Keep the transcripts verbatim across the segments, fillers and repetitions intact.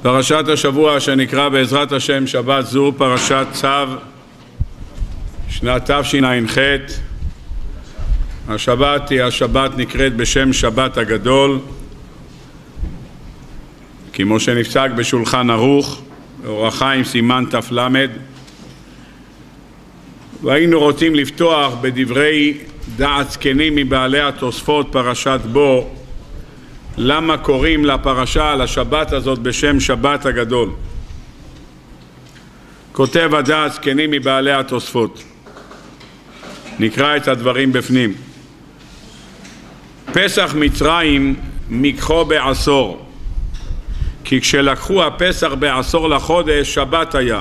פרשת השבוע שנקרא בעזרת השם שבת זו פרשת צו שנת תשע"ח. השבת היא השבת נקראת בשם שבת הגדול, כמו שנפסק בשולחן ערוך אור החיים סימן ת"ל. והיינו רוצים לפתוח בדברי דעת זקנים מבעלי התוספות פרשת בו, למה קוראים לפרשה, לשבת הזאת, בשם שבת הגדול. כותב הדעת זקנים מבעלי התוספות, נקרא את הדברים בפנים. פסח מצרים מקחו בעשור, כי כשלקחו הפסח בעשור לחודש שבת היה,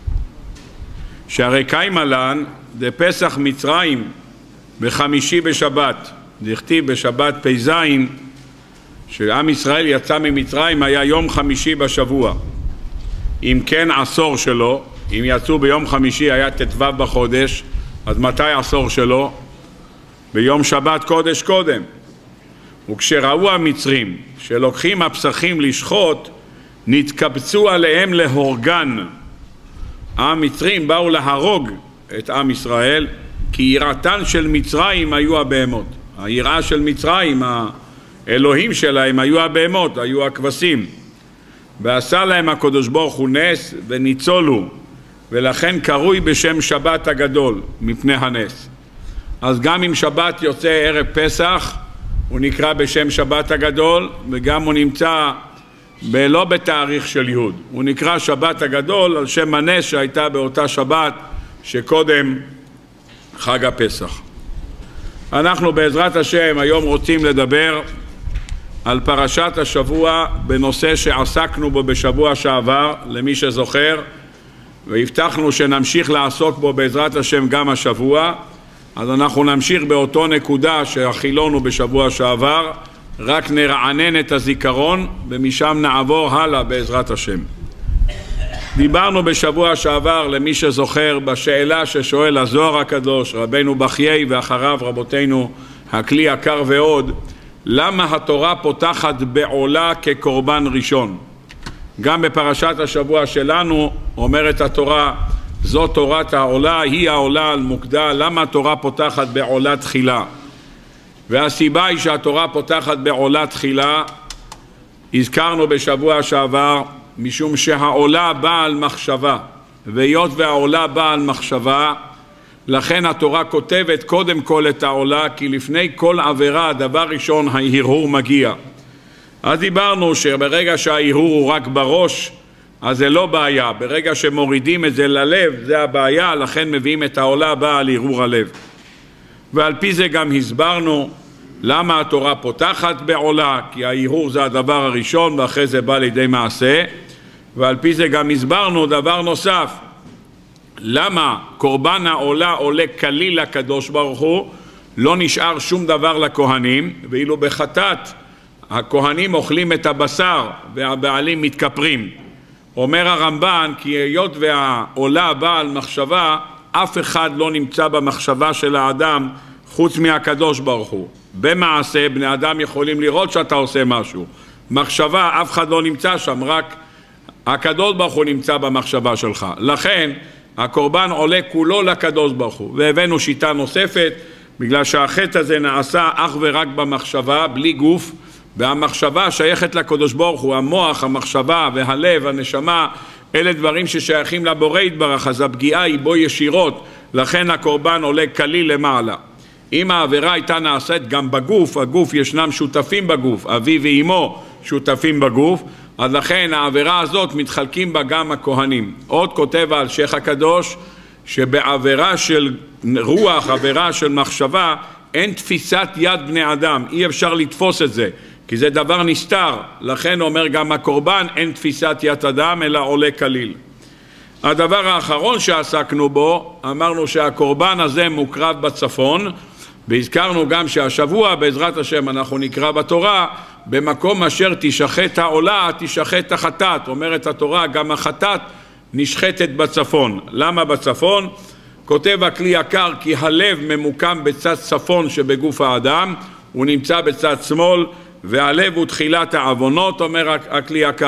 שהרי קיימה לן דפסח מצרים בחמישי בשבת, דכתיב בשבת פ"ז שעם ישראל יצא ממצרים היה יום חמישי בשבוע. אם כן עשור שלו, אם יצאו ביום חמישי היה ט"ו בחודש, אז מתי עשור שלו? ביום שבת קודש קודם. וכשראו המצרים שלוקחים הפסחים לשחוט, נתקבצו עליהם להורגן. המצרים באו להרוג את עם ישראל, כי יראתן של מצרים היו הבהמות. היראה של מצרים, האלוהים שלהם היו הבהמות, היו הכבשים. ועשה להם הקדוש ברוך הוא נס וניצולו, ולכן קרוי בשם שבת הגדול מפני הנס. אז גם אם שבת יוצא ערב פסח הוא נקרא בשם שבת הגדול, וגם הוא נמצא ב- לא בתאריך של יהוד, הוא נקרא שבת הגדול על שם הנס שהייתה באותה שבת שקודם חג הפסח. אנחנו בעזרת השם היום רוצים לדבר על פרשת השבוע בנושא שעסקנו בו בשבוע שעבר, למי שזוכר, והבטחנו שנמשיך לעסוק בו בעזרת השם גם השבוע. אז אנחנו נמשיך באותו נקודה שהחילונו בשבוע שעבר, רק נרענן את הזיכרון ומשם נעבור הלאה בעזרת השם. דיברנו בשבוע שעבר, למי שזוכר, בשאלה ששואל הזוהר הקדוש, רבנו בחיי ואחריו רבותינו הכלי יקר ועוד, למה התורה פותחת בעולה כקורבן ראשון? גם בפרשת השבוע שלנו אומרת התורה, זו תורת העולה, היא העולה על מוקדה. למה התורה פותחת בעולה תחילה? והסיבה היא שהתורה פותחת בעולה תחילה, הזכרנו בשבוע שעבר, משום שהעולה באה על מחשבה, והיות והעולה באה על מחשבה, לכן התורה כותבת קודם כל את העולה, כי לפני כל עבירה הדבר ראשון ההרהור מגיע. אז דיברנו שברגע שההרהור הוא רק בראש אז זה לא בעיה, ברגע שמורידים את זה ללב זה הבעיה, לכן מביאים את העולה הבאה על הרהור הלב. ועל פי זה גם הסברנו למה התורה פותחת בעולה, כי ההרהור זה הדבר הראשון ואחרי זה בא לידי מעשה. ועל פי זה גם הסברנו דבר נוסף, למה קורבן העולה עולה כליל לקדוש ברוך הוא, לא נשאר שום דבר לכהנים, ואילו בחטאת הכהנים אוכלים את הבשר והבעלים מתכפרים. אומר הרמב"ן כי היות והעולה באה על מחשבה, אף אחד לא נמצא במחשבה של האדם חוץ מהקדוש ברוך הוא. במעשה בני אדם יכולים לראות שאתה עושה משהו, מחשבה אף אחד לא נמצא שם, רק הקדוש ברוך הוא נמצא במחשבה שלך. לכן הקורבן עולה כולו לקדוש ברוך הוא. והבאנו שיטה נוספת, בגלל שהחטא הזה נעשה אך ורק במחשבה בלי גוף, והמחשבה שייכת לקדוש ברוך הוא, המוח, המחשבה והלב, הנשמה, אלה דברים ששייכים לבורא יתברך, אז הפגיעה היא בו ישירות, לכן הקורבן עולה כליל למעלה. אם העבירה הייתה נעשית גם בגוף, הגוף ישנם שותפים בגוף, אבי ואימו שותפים בגוף, אז לכן העבירה הזאת מתחלקים בה גם הכהנים. עוד כותב על שייך הקדוש שבעבירה של רוח, עבירה של מחשבה, אין תפיסת יד בני אדם, אי אפשר לתפוס את זה, כי זה דבר נסתר. לכן אומר גם הקורבן אין תפיסת יד אדם אלא עולה כליל. הדבר האחרון שעסקנו בו, אמרנו שהקורבן הזה מוקרב בצפון, והזכרנו גם שהשבוע בעזרת השם אנחנו נקרא בתורה, במקום אשר תשחט העולה תשחט החטאת. אומרת התורה גם החטאת נשחטת בצפון. למה בצפון? כותב הכלי יקר כי הלב ממוקם בצד צפון שבגוף האדם, הוא נמצא בצד שמאל, והלב הוא תחילת העוונות, אומר הכלי יקר,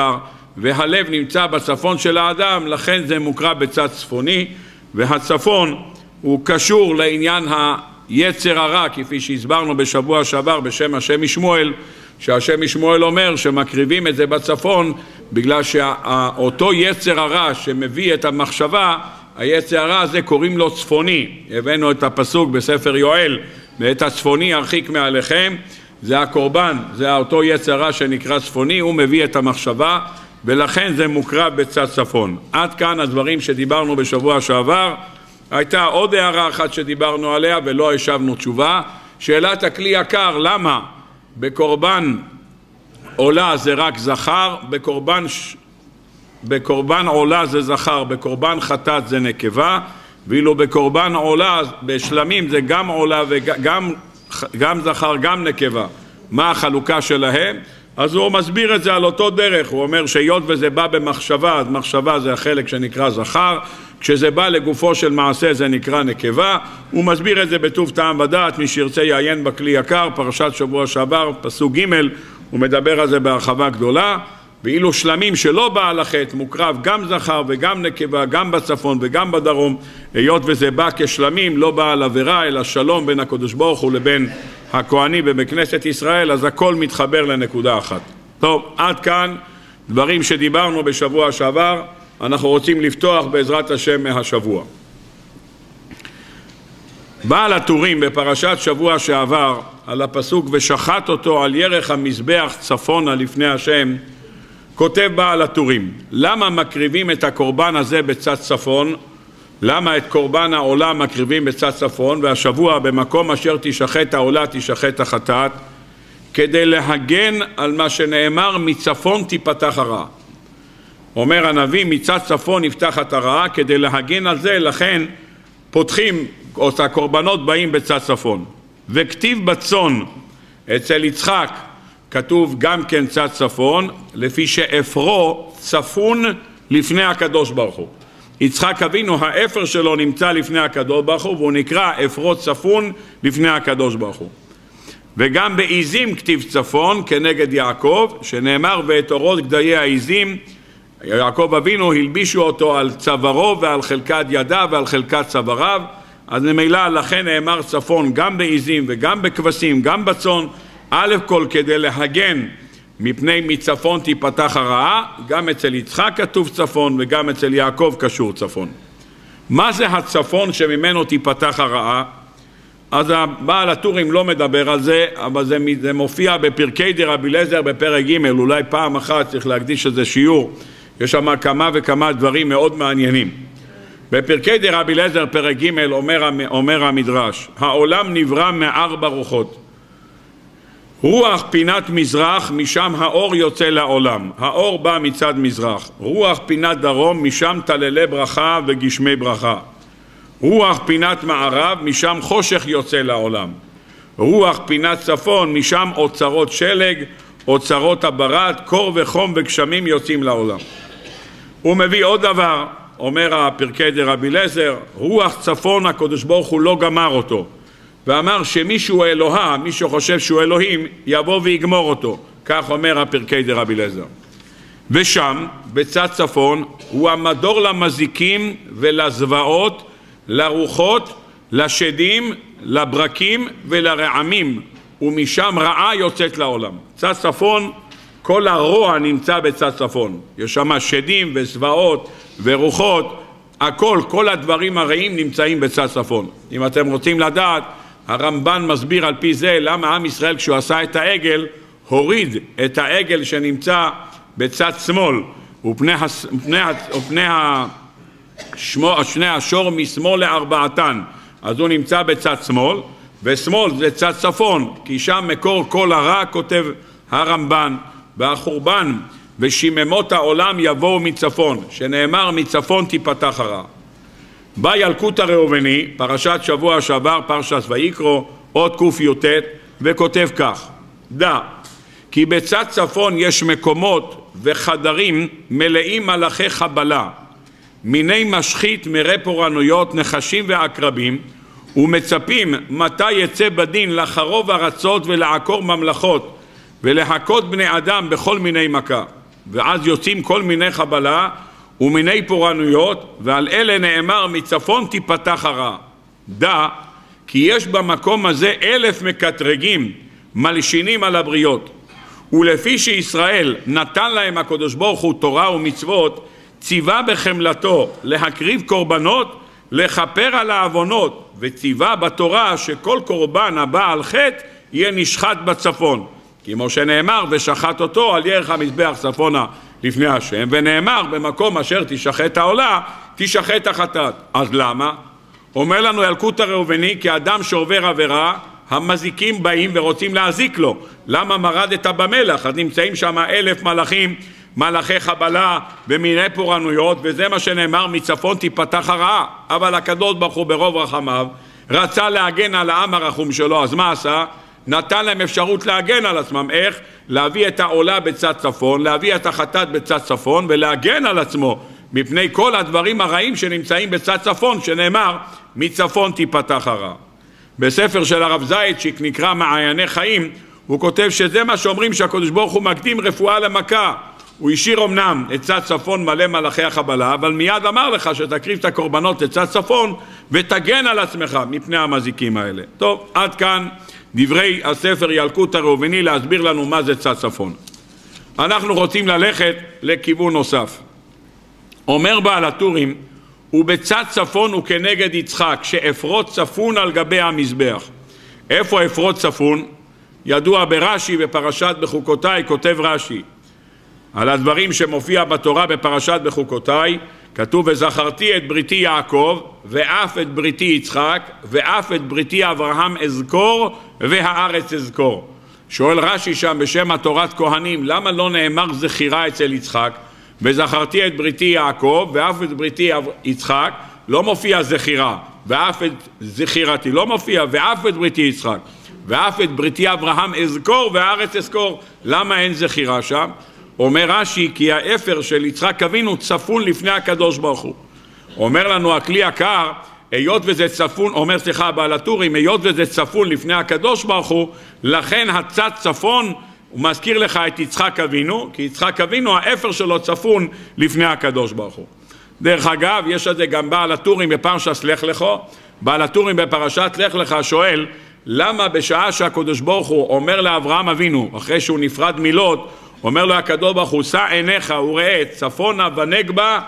והלב נמצא בצפון של האדם, לכן זה מוקרב בצד צפוני, והצפון הוא קשור לעניין היצר הרע, כפי שהסברנו בשבוע שעבר בשם השם משמואל, שהשם משמואל אומר שמקריבים את זה בצפון, בגלל שאותו יצר הרע שמביא את המחשבה, היצר הרע הזה קוראים לו צפוני. הבאנו את הפסוק בספר יואל, ואת הצפוני הרחיק מעליכם, זה הקורבן, זה אותו יצר הרע שנקרא צפוני, הוא מביא את המחשבה, ולכן זה מוקרב בצד צפון. עד כאן הדברים שדיברנו בשבוע שעבר. הייתה עוד הערה אחת שדיברנו עליה ולא השבנו תשובה, שאלת הכלי יקר, למה בקורבן עולה זה רק זכר, בקורבן, בקורבן עולה זה זכר, בקורבן חטאת זה נקבה, ואילו בקורבן עולה, בשלמים זה גם עולה וגם גם זכר גם נקבה. מה החלוקה שלהם? אז הוא מסביר את זה על אותו דרך, הוא אומר שהיות וזה בא במחשבה, אז מחשבה זה החלק שנקרא זכר, כשזה בא לגופו של מעשה זה נקרא נקבה. הוא מסביר את זה בטוב טעם ודעת, מי שירצה יעיין בכלי יקר, פרשת שבוע שעבר, פסוק ג', הוא מדבר על זה בהרחבה גדולה. ואילו שלמים שלא בא על החטא מוקרב גם זכר וגם נקבה, גם בצפון וגם בדרום, היות וזה בא כשלמים, לא בא על עבירה אלא שלום בין הקדוש ברוך הוא לבין הכהנים ובכנסת ישראל, אז הכל מתחבר לנקודה אחת. טוב, עד כאן דברים שדיברנו בשבוע שעבר, אנחנו רוצים לפתוח בעזרת השם מהשבוע. בעל הטורים בפרשת שבוע שעבר על הפסוק ושחט אותו על ירך המזבח צפונה לפני השם, כותב בעל הטורים, למה מקריבים את הקורבן הזה בצד צפון? למה את קורבן העולה מקריבים בצד צפון, והשבוע במקום אשר תשחט העולה תשחט החטאת? כדי להגן על מה שנאמר מצפון תיפתח הרעה. אומר הנביא מצד צפון יפתח את הרעה, כדי להגן על זה, לכן פותחים, או הקורבנות באים בצד צפון. וכתיב בצאן אצל יצחק כתוב גם כן צד צפון, לפי שאפרו צפון לפני הקדוש ברוך הוא. יצחק אבינו, האפר שלו נמצא לפני הקדוש ברוך הוא, והוא נקרא אפרו צפון לפני הקדוש ברוך הוא. וגם בעיזים כתיב צפון כנגד יעקב, שנאמר ואת אורות גדיי העיזים, יעקב אבינו הלבישו אותו על צווארו ועל חלקת ידיו ועל חלקת צוואריו, אז ממילא לכן נאמר צפון גם בעיזים וגם בכבשים, גם בצאן, א' כל כדי להגן מפני מצפון תיפתח הרעה, גם אצל יצחק כתוב צפון וגם אצל יעקב קשור צפון. מה זה הצפון שממנו תיפתח הרעה? אז הבעל הטורים לא מדבר על זה, אבל זה, זה מופיע בפרקי דרבי אליעזר בפרק ג', אולי פעם אחת צריך להקדיש לזה שיעור, יש שם כמה וכמה דברים מאוד מעניינים. בפרקי דרבי אליעזר פרק ג' אומר, אומר המדרש, העולם נברא מארבע רוחות. רוח פינת מזרח, משם האור יוצא לעולם, האור בא מצד מזרח. רוח פינת דרום, משם תללי ברכה וגשמי ברכה. רוח פינת מערב, משם חושך יוצא לעולם. רוח פינת צפון, משם אוצרות שלג, אוצרות הברד, קור וחום וגשמים יוצאים לעולם. הוא מביא עוד דבר, אומר הפרקי דרבי אליעזר, רוח צפון הקדוש ברוך הוא לא גמר אותו, ואמר שמישהו אלוהה, מישהו חושב שהוא אלוהים, יבוא ויגמור אותו. כך אומר הפרקי דרבי אליעזר. ושם, בצד צפון, הוא המדור למזיקים ולזוועות, לרוחות, לשדים, לברקים ולרעמים, ומשם רעה יוצאת לעולם. צד צפון, כל הרוע נמצא בצד צפון. יש שם שדים וזוועות ורוחות, הכל, כל הדברים הרעים נמצאים בצד צפון. אם אתם רוצים לדעת, הרמב"ן מסביר על פי זה למה עם ישראל כשהוא עשה את העגל, הוריד את העגל שנמצא בצד שמאל, ופני, ופני, ופני השמו, שני השור משמאל לארבעתן, אז הוא נמצא בצד שמאל, ושמאל זה צד צפון, כי שם מקור כל הרע, כותב הרמב"ן, והחורבן ושיממות העולם יבואו מצפון, שנאמר מצפון תיפתח הרע. בא ילקוט הראובני, פרשת שבוע שעבר, פרשת ויקרא, עוד ק"ט, וכותב כך, דע, כי בצד צפון יש מקומות וחדרים מלאים מלאכי חבלה, מיני משחית מראה פורענויות, נחשים ועקרבים, ומצפים מתי יצא בדין לחרוב ארצות ולעקור ממלכות, ולהכות בני אדם בכל מיני מכה. ואז יוצאים כל מיני חבלה ומיני פורענויות, ועל אלה נאמר מצפון תיפתח הרעה. דע כי יש במקום הזה אלף מקטרגים מלשינים על הבריות, ולפי שישראל נתן להם הקדוש ברוך הוא תורה ומצוות, ציווה בחמלתו להקריב קורבנות, לכפר על העוונות, וציווה בתורה שכל קורבן הבא על חטא יהיה נשחט בצפון, כמו שנאמר ושחט אותו על ירך המזבח צפונה לפני השם, ונאמר במקום אשר תשחט העולה תשחט החטאת. אז למה? אומר לנו ילקוט הראובני, כי אדם שעובר עבירה המזיקים באים ורוצים להזיק לו. למה מרדת במלח? אז נמצאים שם אלף מלאכים, מלאכי חבלה ומיני פורענויות, וזה מה שנאמר מצפון תיפתח הרעה. אבל הקדוש ברוך הוא ברוב רחמיו רצה להגן על העם הרחום שלו, אז מה עשה? נתן להם אפשרות להגן על עצמם. איך? להביא את העולה בצד צפון, להביא את החטאת בצד צפון, ולהגן על עצמו מפני כל הדברים הרעים שנמצאים בצד צפון, שנאמר מצפון תיפתח הרעה. בספר של הרב זיידשיק נקרא מעייני חיים, הוא כותב שזה מה שאומרים שהקדוש ברוך הוא מקדים רפואה למכה. הוא השאיר אמנם את צד צפון מלא מלאכי החבלה, אבל מיד אמר לך שתקריב את הקורבנות לצד צפון ותגן על עצמך מפני המזיקים האלה. טוב, עד כאן דברי הספר ילקוט הראובני להסביר לנו מה זה צד צפון. אנחנו רוצים ללכת לכיוון נוסף. אומר בעל הטורים, ובצד צפון הוא כנגד יצחק, שאפרות צפון על גבי המזבח. איפה אפרות צפון? ידוע ברש"י בפרשת בחוקותיי, כותב רש"י על הדברים שמופיע בתורה בפרשת בחוקותיי, כתוב וזכרתי את בריתי יעקב ואף את בריתי יצחק ואף את בריתי אברהם אזכור והארץ אזכור. שואל רש"י שם בשם התורת כהנים, למה לא נאמר זכירה אצל יצחק? וזכרתי את בריתי יעקב ואף את בריתי יצחק, לא מופיע זכירה, ואף את זכירתי לא מופיע, ואף את בריתי יצחק ואף את בריתי אברהם אזכור והארץ אזכור. למה אין זכירה שם? אומר רש"י כי האפר של יצחק אבינו צפון לפני הקדוש ברוך הוא. אומר לנו הכלי יקר, היות וזה צפון, אומר סליחה בעל הטורים, היות וזה צפון לפני הקדוש ברוך הוא, לכן הצד צפון הוא מזכיר לך את יצחק אבינו, כי יצחק אבינו האפר שלו צפון לפני הקדוש ברוך הוא. דרך אגב, יש את זה גם בעל הטורים בפרשת לך לך. בעל הטורים בפרשת לך לך שואל למה בשעה שהקדוש ברוך הוא אומר לאברהם אבינו אחרי שהוא נפרד מלוט, אומר לו הקדוש ברוך הוא שא עיניך וראה צפונה ונגבה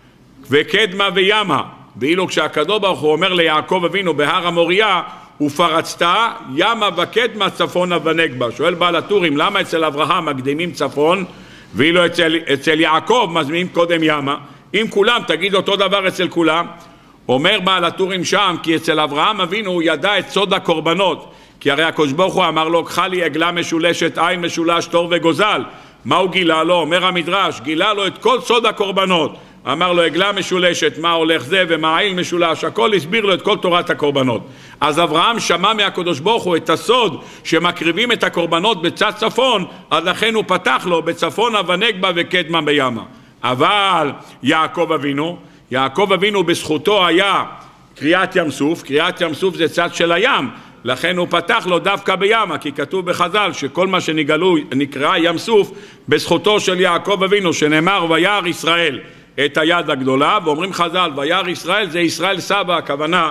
וקדמה וימה, ואילו כשהקדוש ברוך הוא אומר ליעקב אבינו בהר המוריה ופרצת ימה וקדמה צפונה ונגבה. שואל בעל הטורים למה אצל אברהם מקדימים צפון ואילו אצל, אצל יעקב מזמינים קודם ימה? אם כולם תגיד אותו דבר אצל כולם. אומר בעל הטורים שם כי אצל אברהם אבינו הוא ידע את סוד הקורבנות, כי הרי הקדוש ברוך הוא אמר לו קחה לי עגלה משולשת עין משולש תור וגוזל. מה הוא גילה לו? אומר המדרש גילה לו את כל סוד הקורבנות. אמר לו עגלה משולשת מה הולך זה ומה עין משולש, הכל הסביר לו את כל תורת הקורבנות. אז אברהם שמע מהקדוש ברוך הוא את הסוד שמקריבים את הקורבנות בצד צפון, אז לכן הוא פתח לו בצפון ונגבה וקדמה בימה. אבל יעקב אבינו, יעקב אבינו בזכותו היה קריאת ים סוף, קריאת ים סוף זה צד של הים, לכן הוא פתח לו דווקא בימה, כי כתוב בחז"ל שכל מה שנגלו נקרא ים סוף בזכותו של יעקב אבינו, שנאמר וירא ישראל את היד הגדולה, ואומרים חז"ל וירא ישראל זה ישראל סבא, הכוונה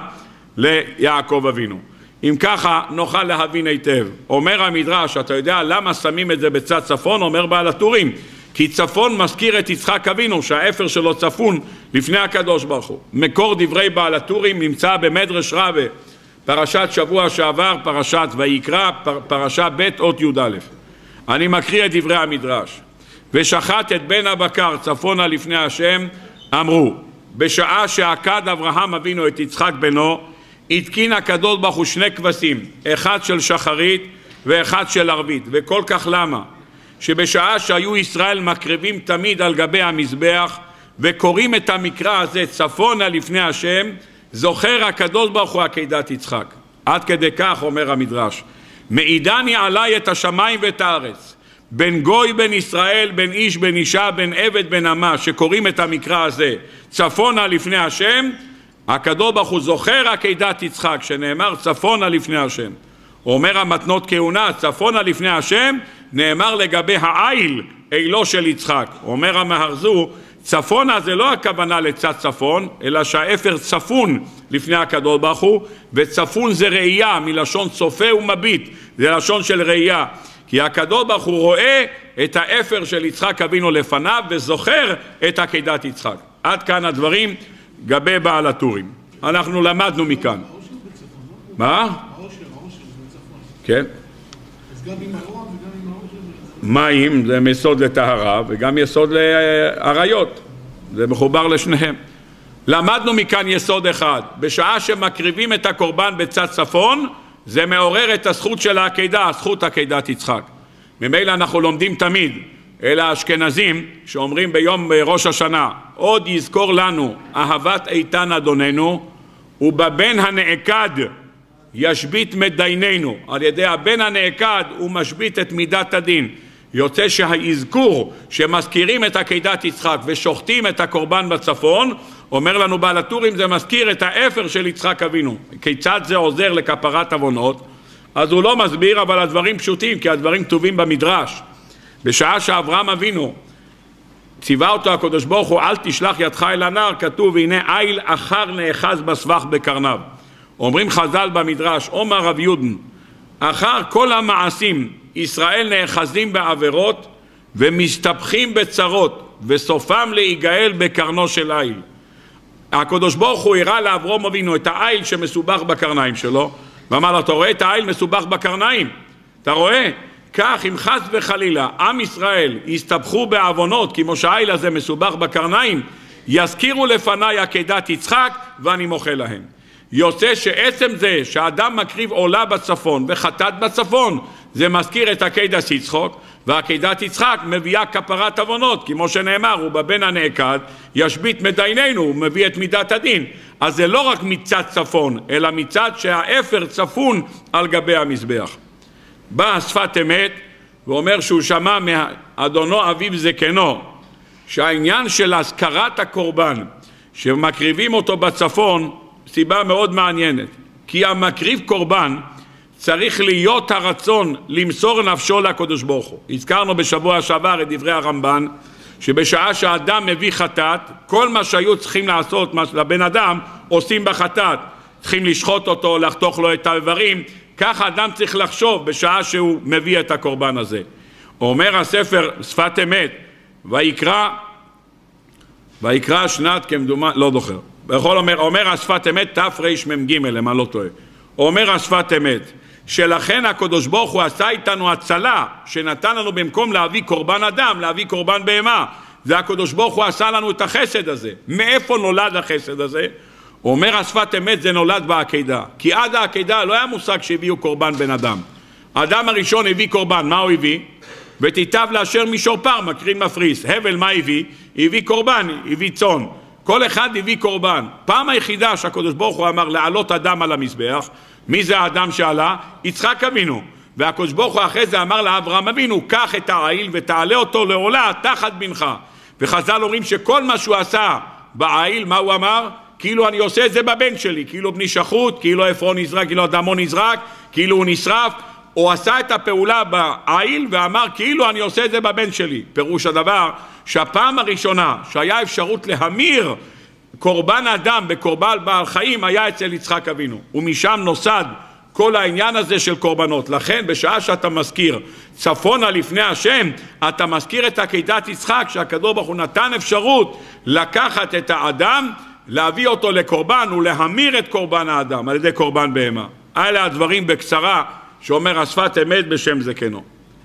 ליעקב אבינו. אם ככה נוכל להבין היטב. אומר המדרש, אתה יודע למה שמים את זה בצד צפון? אומר בעל הטורים כי צפון מזכיר את יצחק אבינו שהאפר שלו צפון לפני הקדוש ברוך הוא. מקור דברי בעל הטורים נמצא במדרש רבה, פרשת שבוע שעבר, פרשת ויקרא, פרשה ב' אות י' א'. אני מקריא את דברי המדרש. ושחט את בן הבקר צפונה לפני השם, אמרו בשעה שעקד אברהם אבינו את יצחק בנו, התקין הקדוש ברוך הוא שני כבשים, אחד של שחרית ואחד של ערבית. וכל כך למה? שבשעה שהיו ישראל מקריבים תמיד על גבי המזבח וקוראים את המקרא הזה צפונה לפני השם, זוכר הקדוש ברוך הוא עקדת יצחק. עד כדי כך אומר המדרש, מעידני עלי את השמיים ואת הארץ, בין גוי בין ישראל, בין איש בין אישה, בין עבד בין אמה, שקוראים את המקרא הזה צפונה לפני השם, הקדוש ברוך הוא זוכר עקדת יצחק שנאמר צפונה לפני השם. אומר המתנות כהונה צפונה לפני השם, נאמר לגבי העיל אילו של יצחק. אומר המהרזו, צפונה זה לא הכוונה לצד צפון, אלא שהאפר צפון לפני הקדוש ברוך הוא, וצפון זה ראייה, מלשון צופה ומביט, זה לשון של ראייה. כי הקדוש ברוך הוא רואה את האפר של יצחק אבינו לפניו, וזוכר את עקדת יצחק. עד כאן הדברים גבי בעל הטורים. אנחנו למדנו מכאן. מה? כן. אז גם עם הרוע וגם עם העושר. מים זה יסוד לטהרה וגם יסוד לעריות, זה מחובר לשניהם. למדנו מכאן יסוד אחד, בשעה שמקריבים את הקורבן בצד צפון, זה מעורר את הזכות של העקדה, זכות עקדת יצחק. ממילא אנחנו לומדים תמיד, אלה האשכנזים שאומרים ביום ראש השנה, עוד יזכור לנו אהבת איתן אדוננו, ובבן הנעקד ישבית מדייננו. על ידי הבן הנעקד הוא משבית את מידת הדין. יוצא שהאזכור שמזכירים את עקדת יצחק ושוחטים את הקורבן בצפון, אומר לנו בעל הטורים, זה מזכיר את האפר של יצחק אבינו. כיצד זה עוזר לכפרת עוונות? אז הוא לא מסביר, אבל הדברים פשוטים, כי הדברים כתובים במדרש. בשעה שאברהם אבינו ציווה אותו הקדוש ברוך הוא, אל תשלח ידך אל הנער, כתוב הנה איל אחר נאחז בסבך בקרניו. אומרים חז"ל במדרש, אומר רב יודן, אחר כל המעשים ישראל נאחזים בעבירות ומסתבכים בצרות וסופם להיגאל בקרנו של איל. הקדוש ברוך הוא הראה לאברהם אבינו את האיל שמסובך בקרניים שלו, ואמר לו, אתה רואה את האיל מסובך בקרניים? אתה רואה? כך אם חס וחלילה עם ישראל יסתבכו בעוונות כמו שהאיל הזה מסובך בקרניים, יזכירו לפניי עקדת יצחק ואני מוחל להם. יוצא שעצם זה שהאדם מקריב עולה בצפון וחטאת בצפון, זה מזכיר את עקדת יצחק, ועקדת יצחק מביאה כפרת עוונות, כמו שנאמר, הוא בבן הנעקד ישבית מדייננו, הוא מביא את מידת הדין. אז זה לא רק מצד צפון, אלא מצד שהאפר צפון על גבי המזבח. בא שפת אמת ואומר שהוא שמע מאדונו אביו זקנו, שהעניין של הזכרת הקורבן שמקריבים אותו בצפון, סיבה מאוד מעניינת, כי המקריב קורבן צריך להיות הרצון למסור נפשו לקדוש ברוך הוא. הזכרנו בשבוע שעבר את דברי הרמב"ן, שבשעה שהאדם מביא חטאת, כל מה שהיו צריכים לעשות לבן אדם עושים בחטאת, צריכים לשחוט אותו, לחתוך לו את האיברים, כך האדם צריך לחשוב בשעה שהוא מביא את הקורבן הזה. אומר הספר שפת אמת, ויקרא ויקרא שנת כמדומה, לא זוכר, בכל אומר, אומר השפת אמת תרמ"ג, למה לא טועה. אומר השפת אמת, שלכן הקדוש ברוך הוא עשה איתנו הצלה, שנתן לנו במקום להביא קורבן אדם, להביא קורבן בהמה. זה הקדוש ברוך הוא עשה לנו את החסד הזה. מאיפה נולד החסד הזה? אומר השפת אמת, זה נולד בעקדה. כי עד העקדה לא היה מושג שהביאו קורבן בן אדם. האדם הראשון הביא קורבן, מה הוא הביא? ותיטב לאשר מישור פר, מקרין מפריס. הבל מה הביא? הביא קורבן, הביא צאן. כל אחד הביא קורבן. פעם היחידה שהקדוש ברוך הוא אמר לעלות אדם על המזבח, מי זה האדם שעלה? יצחק אבינו. והקדוש ברוך הוא אחרי זה אמר לאברהם אבינו, קח את העיל ותעלה אותו לעולה תחת בנך. וחז"ל אומרים שכל מה שהוא עשה בעיל, מה הוא אמר? כאילו אני עושה את זה בבן שלי, כאילו בני שחוט, כאילו עפרון נזרק, כאילו אדמו נזרק, כאילו הוא נשרף. הוא עשה את הפעולה בעיל ואמר כאילו אני עושה את זה בבן שלי. פירוש הדבר שהפעם הראשונה שהיה אפשרות להמיר קורבן אדם בקורבן בעל חיים היה אצל יצחק אבינו, ומשם נוסד כל העניין הזה של קורבנות. לכן בשעה שאתה מזכיר צפונה לפני השם, אתה מזכיר את עקדת יצחק, שהקדוש ברוך הוא נתן אפשרות לקחת את האדם, להביא אותו לקורבן ולהמיר את קורבן האדם על ידי קורבן בהמה. אלה הדברים בקצרה שאומר השפת אמת בשם זקנו.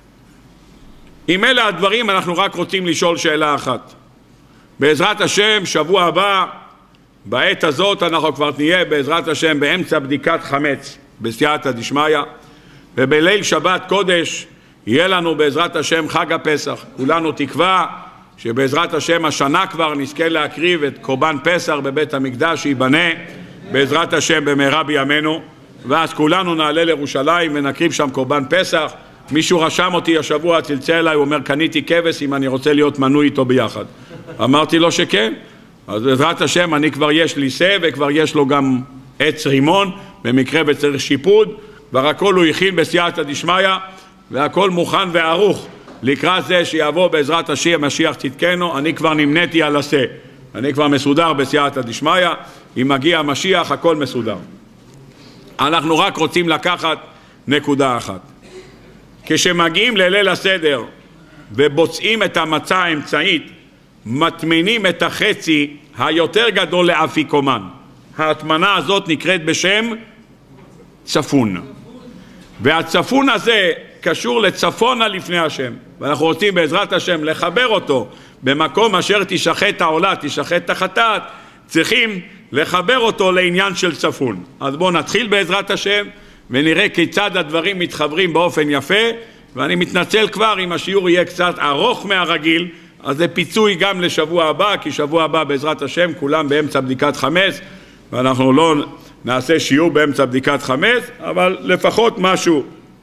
עם אלה הדברים אנחנו רק רוצים לשאול שאלה אחת. בעזרת השם שבוע הבא בעת הזאת אנחנו כבר נהיה בעזרת השם באמצע בדיקת חמץ בסייעתא דשמיא, ובליל שבת קודש יהיה לנו בעזרת השם חג הפסח. כולנו תקווה שבעזרת השם השנה כבר נזכה להקריב את קורבן פסח בבית המקדש שיבנה בעזרת השם במהרה בימינו, ואז כולנו נעלה לירושלים ונקריב שם קורבן פסח. מישהו רשם אותי השבוע, צלצל אליי, הוא אומר קניתי כבש אם אני רוצה להיות מנוי איתו ביחד. אמרתי לו שכן. אז בעזרת השם אני כבר יש לי סה וכבר יש לו גם עץ רימון במקרה וצריך שיפוד, כבר הכל הוא הכין בסייעתא דשמיא והכל מוכן וערוך לקראת זה שיבוא בעזרת השם משיח צדקנו, אני כבר נמניתי על עשה, אני כבר מסודר בסייעתא דשמיא, אם מגיע המשיח הכל מסודר. אנחנו רק רוצים לקחת נקודה אחת. כשמגיעים לליל הסדר ובוצעים את המצה האמצעית, מטמינים את החצי היותר גדול לאפיקומן. ההטמנה הזאת נקראת בשם צפון. והצפון הזה קשור לצפונה לפני השם. ואנחנו רוצים בעזרת השם לחבר אותו במקום אשר תשחט העולה, תשחט החטאת, צריכים לחבר אותו לעניין של צפון. אז בואו נתחיל בעזרת השם ונראה כיצד הדברים מתחברים באופן יפה, ואני מתנצל כבר אם השיעור יהיה קצת ארוך מהרגיל, אז זה פיצוי גם לשבוע הבא, כי שבוע הבא בעזרת השם כולם באמצע בדיקת חמץ, ואנחנו לא נעשה שיעור באמצע בדיקת חמץ, אבל לפחות משהו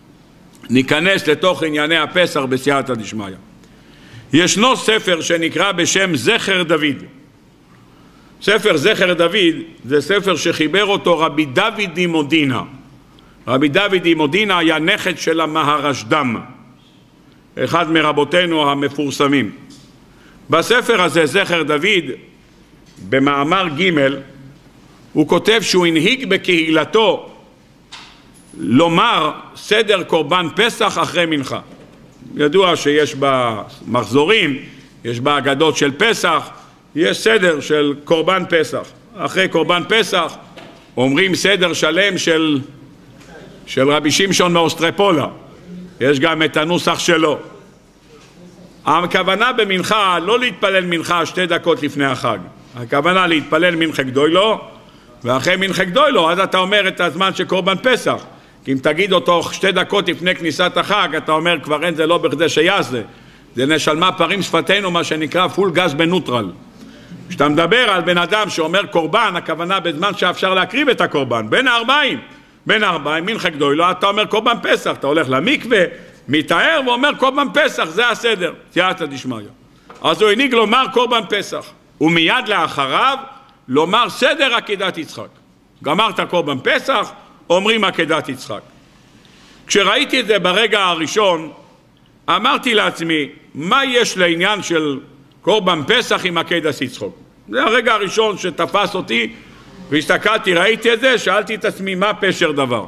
ניכנס לתוך ענייני הפסח בסייעתא דשמיא. ישנו ספר שנקרא בשם זכר דוד. ספר זכר דוד זה ספר שחיבר אותו רבי דוד דימודינה. רבי דוד דימודינה היה נכד של המהרשד"ם, אחד מרבותינו המפורסמים. בספר הזה, זכר דוד, במאמר ג' הוא כותב שהוא הנהיג בקהילתו לומר סדר קורבן פסח אחרי מנחה. ידוע שיש במחזורים, יש באגדות של פסח, יש סדר של קורבן פסח. אחרי קורבן פסח אומרים סדר שלם של, של רבי שמשון מאוסטרפולה. יש גם את הנוסח שלו. הכוונה במנחה לא להתפלל מנחה שתי דקות לפני החג. הכוונה להתפלל מנחה גדולו, ואחרי מנחה גדולו אז אתה אומר את הזמן של קורבן פסח. כי אם תגיד אותו שתי דקות לפני כניסת החג, אתה אומר כבר אין זה לא בכדי שיעשה. זה נשלמה פרים שפתנו, מה שנקרא פול גז בנוטרל. כשאתה מדבר על בן אדם שאומר קורבן, הכוונה בזמן שאפשר להקריב את הקורבן, בין הארבעים, בין הארבעים, מנחה גדולו, אתה אומר קורבן פסח, אתה הולך למקווה, מתאר ואומר קורבן פסח, זה הסדר, סייעתא דשמיא. אז הוא הנהיג לומר קורבן פסח, ומיד לאחריו לומר סדר עקדת יצחק. גמרת קורבן פסח, אומרים עקדת יצחק. כשראיתי את זה ברגע הראשון, אמרתי לעצמי, מה יש לעניין של קורבן פסח עם עקדת יצחק? זה הרגע הראשון שתפס אותי, והסתכלתי, ראיתי את זה, שאלתי את עצמי, מה פשר דבר?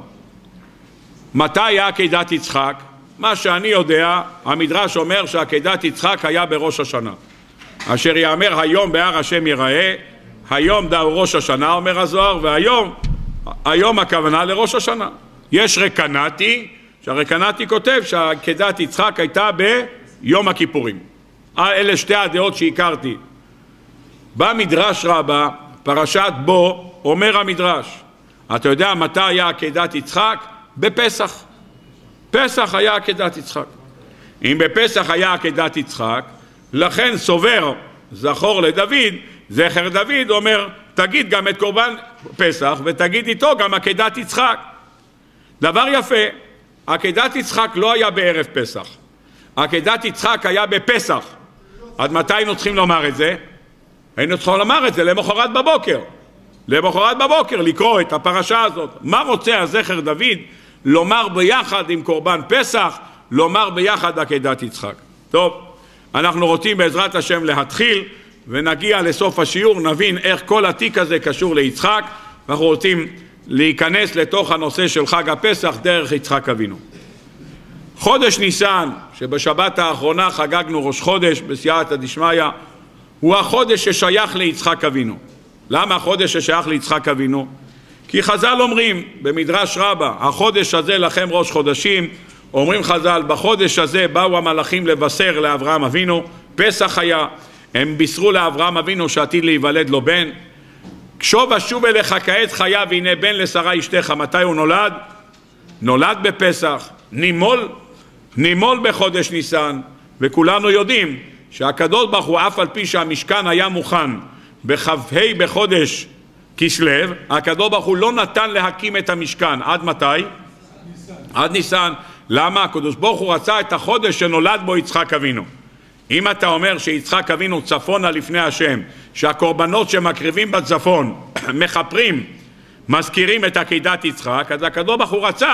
מתי היה עקדת יצחק? מה שאני יודע, המדרש אומר שעקדת יצחק היה בראש השנה. אשר יאמר היום בהר השם יראה, היום דאו ראש השנה, אומר הזוהר, והיום, היום הכוונה לראש השנה. יש רקנתי, שהרקנתי כותב שעקדת יצחק הייתה ביום הכיפורים. אלה שתי הדעות שהכרתי. במדרש רבה, פרשת בו, אומר המדרש, אתה יודע מתי היה עקדת יצחק? בפסח. פסח היה עקדת יצחק. אם בפסח היה עקדת יצחק, לכן סובר זכור לדוד, זכר דוד אומר, תגיד גם את קורבן פסח ותגיד איתו גם עקדת יצחק. דבר יפה, עקדת יצחק לא היה בערב פסח. עקדת יצחק היה בפסח. עד מתי היינו צריכים לומר את זה? היינו צריכים לומר את זה למחרת בבוקר. למחרת בבוקר לקרוא את הפרשה הזאת. מה רוצה הזכר דוד? לומר ביחד עם קורבן פסח, לומר ביחד עקדת יצחק. טוב, אנחנו רוצים בעזרת השם להתחיל ונגיע לסוף השיעור, נבין איך כל התיק הזה קשור ליצחק, ואנחנו רוצים להיכנס לתוך הנושא של חג הפסח דרך יצחק אבינו. חודש ניסן, שבשבת האחרונה חגגנו ראש חודש בסייעתא דשמיא, הוא החודש ששייך ליצחק אבינו. למה החודש ששייך ליצחק אבינו? כי חז"ל אומרים במדרש רבה, החודש הזה לכם ראש חודשים, אומרים חז"ל, בחודש הזה באו המלאכים לבשר לאברהם אבינו, פסח היה, הם בישרו לאברהם אבינו שעתיד להיוולד לו בן, שוב אשוב אליך כעת חיה והנה בן לשרה אשתך. מתי הוא נולד? נולד בפסח, נימול, נימול בחודש ניסן, וכולנו יודעים שהקדוש ברוך הוא אף על פי שהמשכן היה מוכן בכ"ה בחודש כסלו, הקדוש ברוך הוא לא נתן להקים את המשכן. עד מתי? ניסן. עד ניסן. למה? הקדוש ברוך הוא רצה את החודש שנולד בו יצחק אבינו. אם אתה אומר שיצחק אבינו צפונה לפני השם, שהקורבנות שמקריבים בצפון מחפרים, מזכירים את עקדת יצחק, אז הקדוש ברוך הוא רצה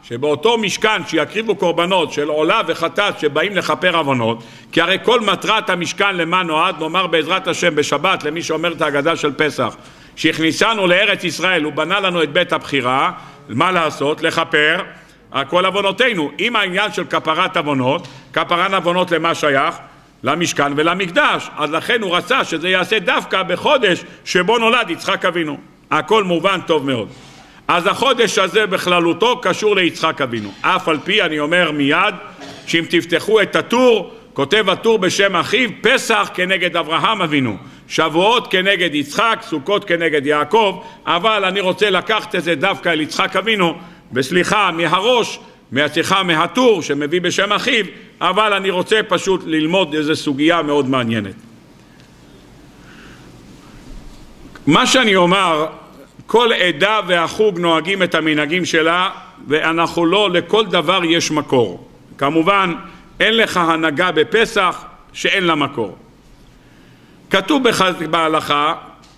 שבאותו משכן שיקריבו קורבנות של עולה וחטאת שבאים לכפר עוונות, כי הרי כל מטרת המשכן למה נועד, נאמר בעזרת השם בשבת למי שאומר את ההגדה של פסח, שהכניסנו לארץ ישראל, הוא בנה לנו את בית הבחירה, מה לעשות? לכפר כל עוונותינו. עם העניין של כפרת עוונות, כפרת עוונות למה שייך? למשכן ולמקדש. אז לכן הוא רצה שזה יעשה דווקא בחודש שבו נולד יצחק אבינו. הכל מובן טוב מאוד. אז החודש הזה בכללותו קשור ליצחק אבינו. אף על פי אני אומר מיד שאם תפתחו את הטור, כותב הטור בשם אחיו, פסח כנגד אברהם אבינו, שבועות כנגד יצחק, סוכות כנגד יעקב, אבל אני רוצה לקחת את זה דווקא אל יצחק אבינו, בסליחה מהראש, מהשיחה מהטור שמביא בשם אחיו, אבל אני רוצה פשוט ללמוד איזו סוגיה מאוד מעניינת. מה שאני אומר, כל עדה והחוג נוהגים את המנהגים שלה, ואנחנו לא, לכל דבר יש מקור. כמובן, אין לך הנהגה בפסח שאין לה מקור. כתוב בהלכה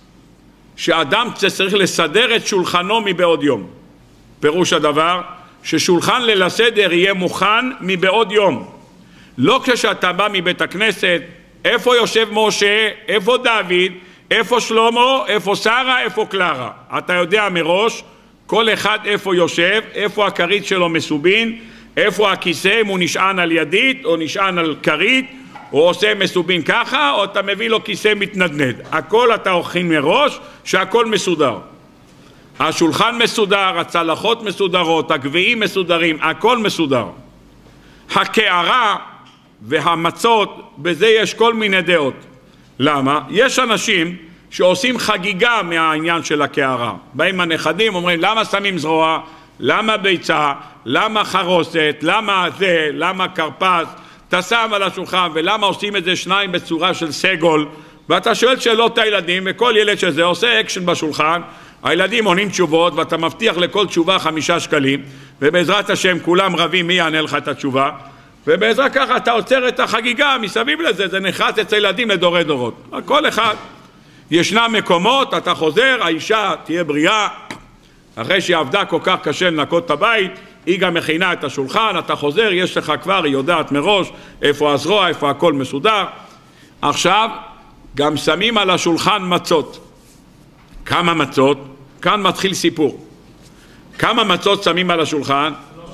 שאדם צריך לסדר את שולחנו מבעוד יום. פירוש הדבר ששולחן ליל הסדר יהיה מוכן מבעוד יום. לא כשאתה בא מבית הכנסת, איפה יושב משה, איפה דוד, איפה שלמה, איפה שרה, איפה קלרה. אתה יודע מראש כל אחד איפה יושב, איפה הכרית שלו מסובין, איפה הכיסא, אם הוא נשען על ידית או נשען על כרית, או עושה מסובין ככה, או אתה מביא לו כיסא מתנדנד. הכל אתה הוכין מראש שהכל מסודר. השולחן מסודר, הצלחות מסודרות, הגביעים מסודרים, הכל מסודר. הקערה והמצות, בזה יש כל מיני דעות. למה? יש אנשים שעושים חגיגה מהעניין של הקערה. באים הנכדים, אומרים, למה שמים זרוע? למה ביצה? למה חרוסת? למה זה? למה קרפס? אתה שם על השולחן, ולמה עושים את זה שניים בצורה של סגול? ואתה שואל שאלות הילדים, וכל ילד שזה עושה אקשן בשולחן, הילדים עונים תשובות, ואתה מבטיח לכל תשובה חמישה שקלים, ובעזרת השם כולם רבים מי יענה לך את התשובה, ובעזרת ככה אתה עוצר את החגיגה מסביב לזה, זה נחרץ אצל ילדים לדורי דורות. כל אחד. ישנם מקומות, אתה חוזר, האישה תהיה בריאה, אחרי שהיא עבדה כל כך קשה לנקות את הבית, היא גם מכינה את השולחן, אתה חוזר, יש לך כבר, היא יודעת מראש איפה הזרוע, איפה הכל מסודר. עכשיו, גם שמים על השולחן מצות. כמה מצות? כאן מתחיל סיפור. כמה מצות שמים על השולחן?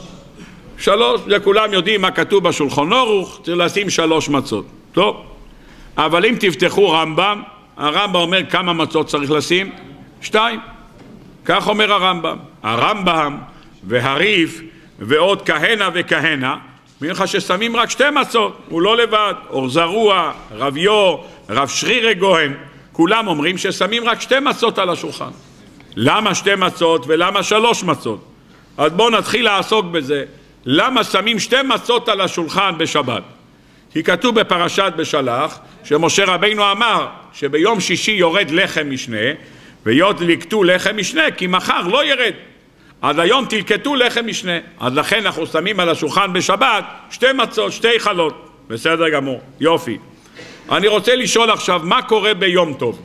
שלוש. וכולם יודעים מה כתוב בשולחן ערוך, צריך לשים שלוש מצות. טוב. אבל אם תפתחו רמב"ם, הרמב"ם אומר כמה מצות צריך לשים? שתיים. כך אומר הרמב"ם. הרמב"ם והריף ועוד כהנה וכהנה, אומרים לך ששמים רק שתי מצות, הוא לא לבד. אור זרוע, רביו, רב שרירי גוהן, כולם אומרים ששמים רק שתי מצות על השולחן. למה שתי מצות ולמה שלוש מצות? אז בואו נתחיל לעסוק בזה. למה שמים שתי מצות על השולחן בשבת? כי כתוב בפרשת בשלח שמשה רבינו אמר שביום שישי יורד לחם משנה, ויוד לקטו לחם משנה כי מחר לא ירד. אז היום תלקטו לחם משנה. אז לכן אנחנו שמים על השולחן בשבת שתי מצות, שתי חלות. בסדר גמור, יופי. אני רוצה לשאול עכשיו מה קורה ביום טוב.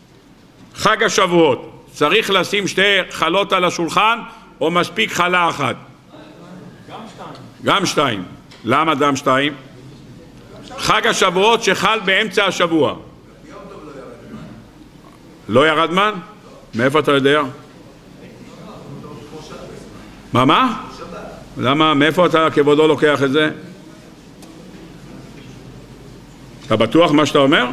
חג השבועות. צריך לשים שתי חלות על השולחן או מספיק חלה אחת? גם שתיים. גם שתיים. למה גם שתיים? חג השבועות שחל באמצע השבוע. לא ירד מן? מאיפה אתה יודע? מה מה? למה? מאיפה אתה כבודו לוקח את זה? אתה בטוח מה שאתה אומר?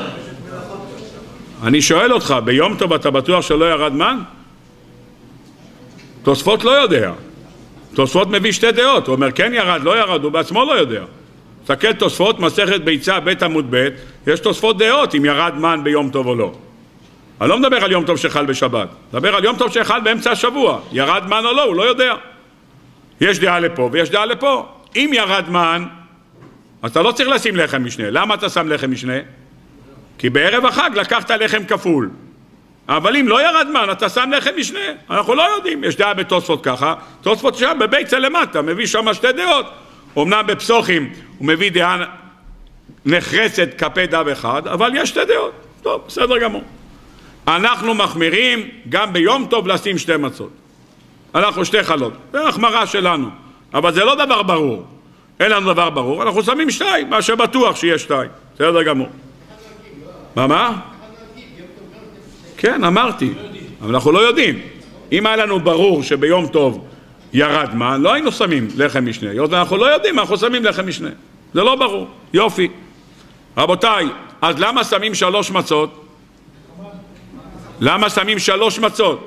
אני שואל אותך, ביום טוב אתה בטוח שלא ירד מן? תוספות לא יודע. תוספות מביא שתי דעות, הוא אומר כן ירד, לא ירד, הוא בעצמו לא יודע. תסתכל תוספות, מסכת ביצה, בית עמוד בית, יש תוספות דעות אם ירד מן ביום טוב או לא. אני לא מדבר על יום טוב שחל בשבת, מדבר על יום טוב שחל באמצע השבוע, ירד מן או לא, הוא לא יודע. יש דעה לפה ויש דעה לפה. אם ירד מן, אתה לא צריך לשים לחם משנה. למה אתה שם לחם משנה? כי בערב החג לקחת לחם כפול. אבל אם לא ירד מן, אתה שם לחם משנה. אנחנו לא יודעים, יש דעה בתוספות ככה, תוספות שם בביצה למטה, מביא שם שתי דעות. אמנם בפסוחים הוא מביא דעה נחרצת כפי דב אחד, אבל יש שתי דעות. טוב, בסדר גמור. אנחנו מחמירים גם ביום טוב לשים שתי מצות. אנחנו שתי חלות, זה החמרה שלנו, אבל זה לא דבר ברור, אין לנו דבר ברור, אנחנו שמים שתיים, מה שבטוח שיש שתיים, בסדר גמור. מה מה? כן, אמרתי, אבל אנחנו לא יודעים. אם היה לנו ברור שביום טוב ירד מן, לא היינו שמים לחם משנה, אנחנו לא יודעים, אנחנו שמים לחם משנה, זה לא ברור, יופי. רבותיי, אז למה שמים שלוש מצות? למה שמים שלוש מצות?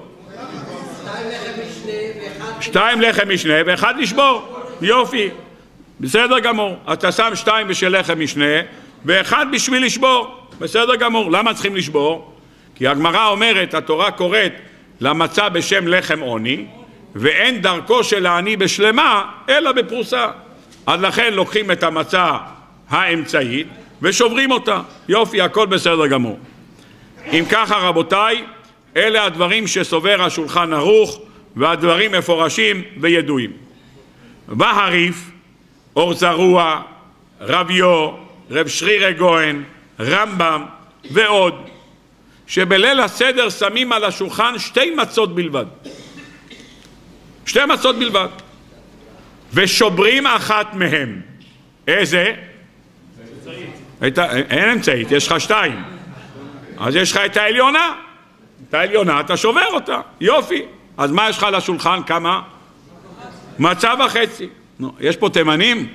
שתיים לחם משנה ואחד לשבור, יופי, בסדר גמור. אתה שם שתיים בשביל לחם משנה ואחד בשביל לשבור, בסדר גמור. למה צריכים לשבור? כי הגמרא אומרת, התורה קוראת למצה בשם לחם עוני, ואין דרכו של העני בשלמה אלא בפרוסה. אז לכן לוקחים את המצה האמצעית ושוברים אותה, יופי, הכל בסדר גמור. אם ככה רבותיי, אלה הדברים שסובר השולחן ערוך, והדברים מפורשים וידועים. בהריף, אור זרוע, רביו, רב שרירי גוהן, רמב"ם ועוד, שבליל הסדר שמים על השולחן שתי מצות בלבד. שתי מצות בלבד. ושוברים אחת מהם. איזה? אמצעית. אין אמצעית, יש לך שתיים. אז יש לך את העליונה. את העליונה, אתה שובר אותה. יופי. אז מה יש לך על השולחן? כמה? מצה וחצי. נו, יש פה תימנים?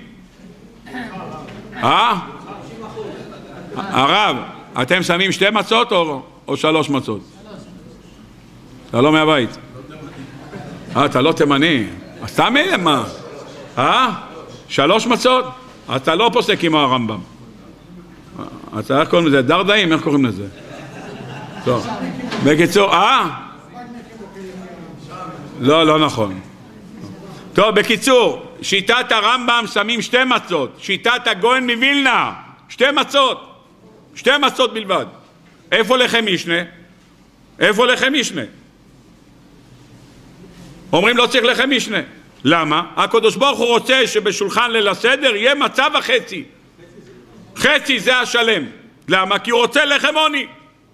אה? הרב, אתם שמים שתי מצות או, או שלוש מצות? אתה לא מהבית. אה, אתה לא תימני. אז אתה מהם מה? אה? שלוש מצות? אתה לא פוסק כמו הרמב"ם. אתה איך קוראים לזה? דרדאים? איך קוראים לזה? טוב. בקיצור, אה? לא, לא נכון. טוב, בקיצור, שיטת הרמב"ם שמים שתי מצות, שיטת הגוהן מווילנה, שתי מצות, שתי מצות בלבד. איפה לחם משנה? איפה לחם משנה? אומרים לא צריך לחם משנה. למה? הקדוש ברוך הוא רוצה שבשולחן ליל הסדר יהיה מצה וחצי. חצי זה השלם. למה? כי הוא רוצה לחם עוני.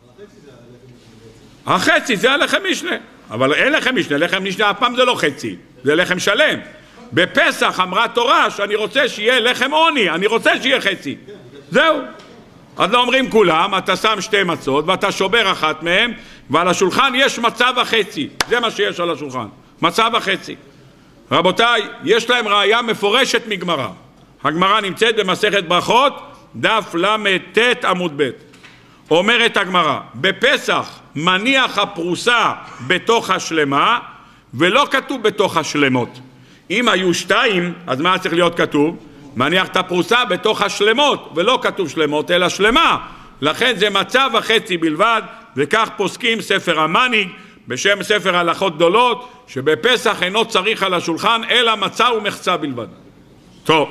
החצי זה הלחם משנה. אבל אין לחם משנה, לחם משנה אף פעם זה לא חצי, זה לחם שלם. בפסח אמרה תורה שאני רוצה שיהיה לחם עוני, אני רוצה שיהיה חצי. זהו. אז לא אומרים כולם, אתה שם שתי מצות ואתה שובר אחת מהם, ועל השולחן יש מצה וחצי. זה מה שיש על השולחן, מצה וחצי. רבותיי, יש להם ראיה מפורשת מגמרא. הגמרא נמצאת במסכת ברכות, דף למ"ט עמוד ב'. אומרת הגמרא, בפסח מניח הפרוסה בתוך השלמה, ולא כתוב בתוך השלמות. אם היו שתיים, אז מה צריך להיות כתוב? מניח את הפרוסה בתוך השלמות, ולא כתוב שלמות, אלא שלמה. לכן זה מצה וחצי בלבד, וכך פוסקים ספר המניג, בשם ספר הלכות גדולות, שבפסח אינו צריך על השולחן, אלא מצה ומחצה בלבד. טוב.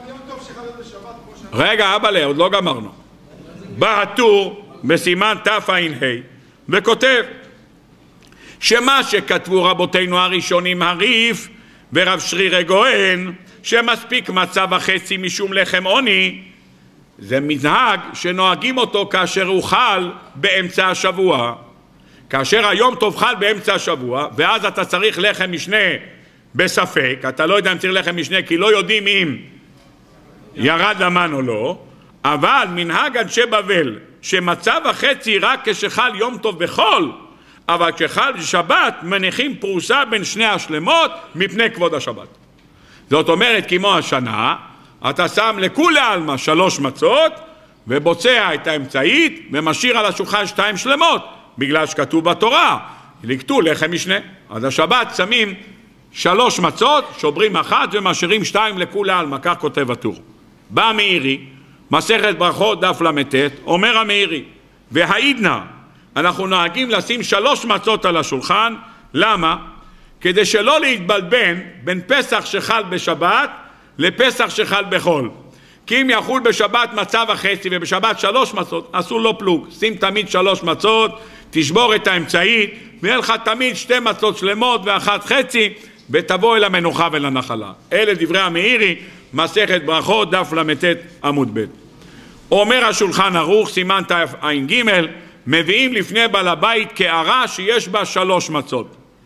רגע, אבאלה, עוד לא גמרנו. בא הטור בסימן תע"ה וכותב שמה שכתבו רבותינו הראשונים הריף ורב שרירי גוהן שמספיק מצה וחצי משום לחם עוני, זה מנהג שנוהגים אותו כאשר הוא חל באמצע השבוע. כאשר היום טוב חל באמצע השבוע ואז אתה צריך לחם משנה בספק, אתה לא יודע אם צריך לחם משנה כי לא יודעים אם ירד למן או לא, אבל מנהג אנשי בבל שמצה וחצי רק כשחל יום טוב בחול, אבל כשחל שבת מניחים פרוסה בין שני השלמות מפני כבוד השבת. זאת אומרת, כמו השנה, אתה שם לכולי עלמא שלוש מצות ובוצע את האמצעית ומשאיר על השולחן שתיים שלמות, בגלל שכתוב בתורה, לקטו לחם משנה. אז השבת שמים שלוש מצות, שוברים אחת ומשאירים שתיים לכולי עלמא, כך כותב הטור. בא המאירי, מסכת ברכות דף למ"ט, אומר המאירי, והעידנא, אנחנו נוהגים לשים שלוש מצות על השולחן. למה? כדי שלא להתבלבן בין פסח שחל בשבת לפסח שחל בחול. כי אם יחול בשבת מצה וחצי ובשבת שלוש מצות, אסור לו פלוג. שים תמיד שלוש מצות, תשבור את האמצעית, ויהיה לך תמיד שתי מצות שלמות ואחת חצי, ותבוא אל המנוחה ולנחלה. אלה דברי המאירי, מסכת ברכות דף למ"ט עמוד ב'. אומר השולחן ערוך סימן תע"ג, מביאים לפני בעל הבית קערה שיש בה שלוש מצות.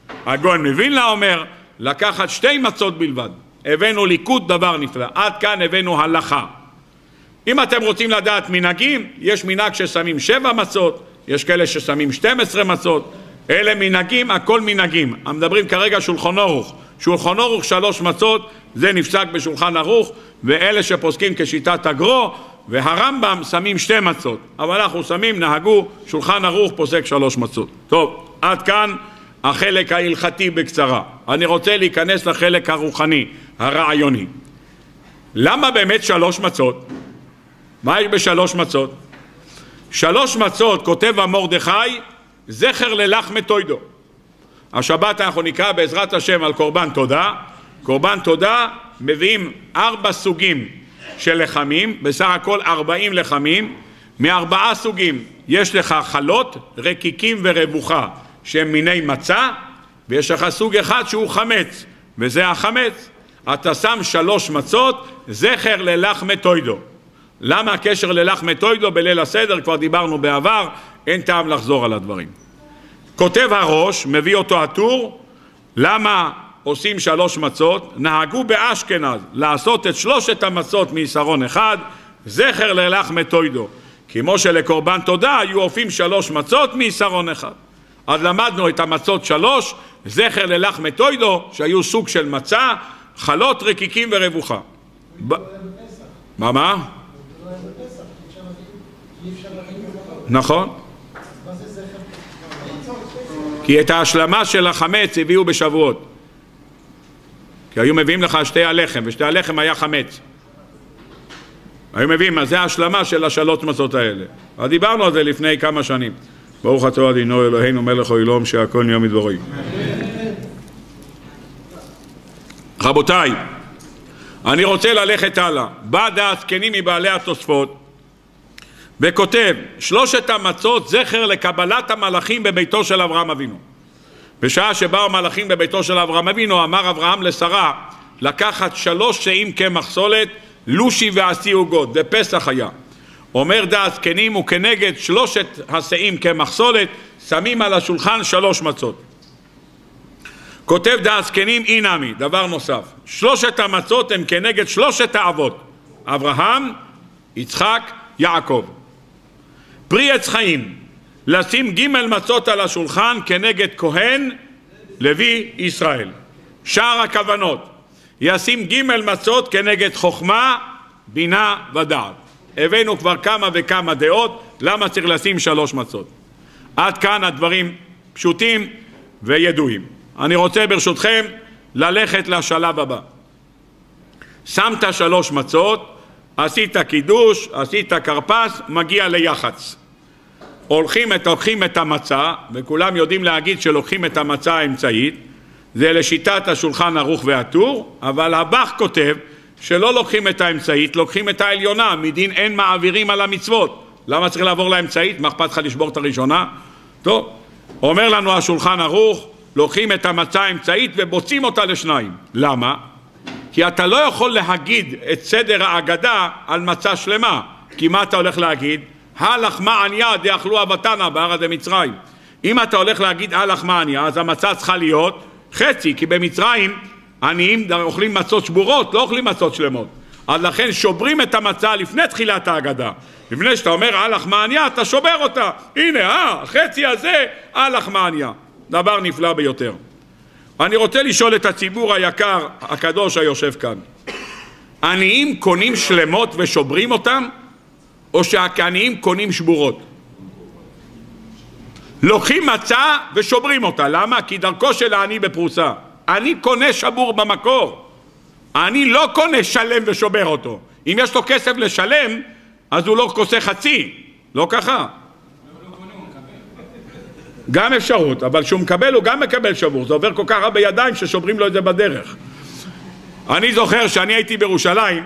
הגאון מווילנה אומר, לקחת שתי מצות בלבד. הבאנו ליקוט דבר נפלא. עד כאן הבאנו הלכה. אם אתם רוצים לדעת מנהגים, יש מנהג ששמים שבע מצות, יש כאלה ששמים שתים עשרה מצות. אלה מנהגים, הכל מנהגים. מדברים כרגע שולחן ערוך. שולחן ערוך שלוש מצות, זה נפסק בשולחן ערוך, ואלה שפוסקים כשיטת הגרו, והרמב"ם שמים שתי מצות. אבל אנחנו שמים, נהגו, שולחן ערוך פוסק שלוש מצות. טוב, עד כאן החלק ההלכתי בקצרה. אני רוצה להיכנס לחלק הרוחני, הרעיוני. למה באמת שלוש מצות? מה יש בשלוש מצות? שלוש מצות, כותב המרדכי, זכר ללחמי תוידו. השבת אנחנו נקרא בעזרת השם על קורבן תודה. קורבן תודה מביאים ארבע סוגים של לחמים, בסך הכל ארבעים לחמים. מארבעה סוגים יש לך חלות, רקיקים ורבוחה שהם מיני מצה, ויש לך סוג אחד שהוא חמץ, וזה החמץ. אתה שם שלוש מצות, זכר ללחמי תוידו. למה הקשר ללחמי תוידו? בליל הסדר כבר דיברנו בעבר, אין טעם לחזור על הדברים. כותב הראש, מביא אותו הטור, למה עושים שלוש מצות? נהגו באשכנז לעשות את שלושת המצות מיסרון אחד, זכר ללחמי תוידו. כמו שלקורבן תודה היו עופים שלוש מצות מיסרון אחד. אז למדנו את המצות שלוש, זכר ללחמי תוידו, שהיו סוג של מצה, חלות, רקיקים ורבוחה. ב... מה מה? נכון. כי את ההשלמה של החמץ הביאו בשבועות. כי היו מביאים לך שתי הלחם, ושתי הלחם היה חמץ. היו מביאים, אז זה ההשלמה של השלוש מצות האלה. אז דיברנו על זה לפני כמה שנים. ברוך אתה אדינו אלוהינו מלך העולם שהכל נהיה מדברי. רבותיי, אני רוצה ללכת הלאה. בא דעת זקנים מבעלי התוספות וכותב, שלושת המצות זכר לקבלת המלאכים בביתו של אברהם אבינו. בשעה שבאו המלאכים בביתו של אברהם אבינו, אמר אברהם לשרה לקחת שלוש שאים קמח סולת, לושי ועשי עוגות, זה פסח היה. אומר דעת זקנים, וכנגד שלושת השאים קמח סולת שמים על השולחן שלוש מצות. כותב דעת זקנים, אינמי, דבר נוסף, שלושת המצות הם כנגד שלושת האבות, אברהם, יצחק, יעקב. פרי עץ חיים, לשים ג' מצות על השולחן כנגד כהן, לוי, ישראל. שאר הכוונות, ישים ג' מצות כנגד חוכמה, בינה ודעת. הבאנו כבר כמה וכמה דעות, למה צריך לשים שלוש מצות. עד כאן הדברים פשוטים וידועים. אני רוצה ברשותכם ללכת לשלב הבא. שמת שלוש מצות, עשית קידוש, עשית קרפס, מגיע ליחץ. הולכים את, הולכים את המצה, וכולם יודעים להגיד שלוקחים את המצה האמצעית, זה לשיטת השולחן ערוך והטור, אבל הבח כותב שלא לוקחים את האמצעית, לוקחים את העליונה, מדין אין מעבירים על המצוות. למה צריך לעבור לאמצעית? מה אכפת לך לשבור את הראשונה? טוב, אומר לנו השולחן ערוך, לוקחים את המצה האמצעית ובוצעים אותה לשניים. למה? כי אתה לא יכול להגיד את סדר ההגדה על מצה שלמה. כי מה אתה הולך להגיד? הלחמה עניה דאכלו אבותינו בארץ מצרים. אם אתה הולך להגיד הלחמה עניה, אז המצה צריכה להיות חצי, כי במצרים עניים אוכלים מצות שבורות, לא אוכלים מצות שלמות. אז לכן שוברים את המצה לפני תחילת ההגדה. לפני שאתה אומר הלחמה עניה, אתה שובר אותה. הנה, אה, החצי הזה, הלחמה עניה. דבר נפלא ביותר. אני רוצה לשאול את הציבור היקר, הקדוש היושב כאן. עניים קונים שלמות ושוברים אותם, או שהעניים קונים שבורות? לוקחים מצה ושוברים אותה. למה? כי דרכו של העני בפרוסה. אני קונה שבור במקור. אני לא קונה שלם ושובר אותו. אם יש לו כסף לשלם, אז הוא לא קוסה חצי. לא ככה. גם אפשרות, אבל שהוא מקבל הוא גם מקבל שבור. זה עובר כל כך הרבה ידיים ששוברים לו את זה בדרך. אני זוכר שאני הייתי בירושלים,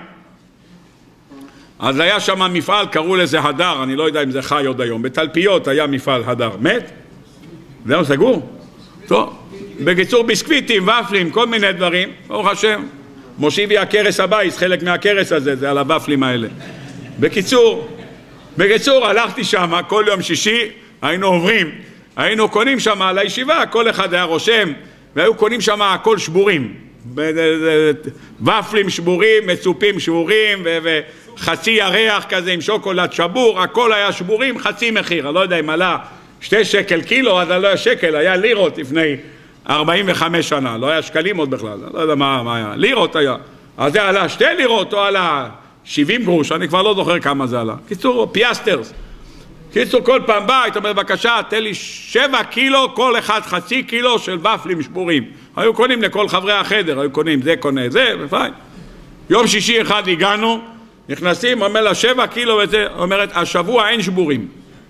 אז היה שם מפעל, קראו לזה הדר, אני לא יודע אם זה חי עוד היום. בתלפיות היה מפעל הדר. מת? זהו, סגור? טוב. בקיצור, ביסקוויטים, ופלים, כל מיני דברים. ברוך השם. מושיבי הקרס הבייס, חלק מהקרס הזה, זה על הוופלים האלה. בקיצור, בקיצור, הלכתי שם כל יום שישי, היינו עוברים, היינו קונים שם על הישיבה, כל אחד היה רושם, והיו קונים שם הכל שבורים. ופלים שבורים, מצופים שבורים, וחצי ירח כזה עם שוקולד שבור, הכל היה שבורים, חצי מחיר. אני לא יודע אם עלה שתי שקל קילו, אז לא היה שקל, היה לירות לפני ארבעים וחמש שנה, לא היה שקלים עוד בכלל, אני לא יודע מה, מה היה, לירות היה. אז זה עלה שתי לירות או עלה שבעים גרוש, אני כבר לא זוכר כמה זה עלה. קיצור, פיאסטרס. קיצור, כל פעם בא, היית אומר, בבקשה, תן לי שבע קילו, כל אחד חצי קילו של ופלים שבורים. היו קונים לכל חברי החדר, היו קונים, זה קונה, זה, ופיין. יום שישי אחד הגענו, נכנסים, אומר לה, שבע קילו וזה, אומרת, השבוע אין שבורים.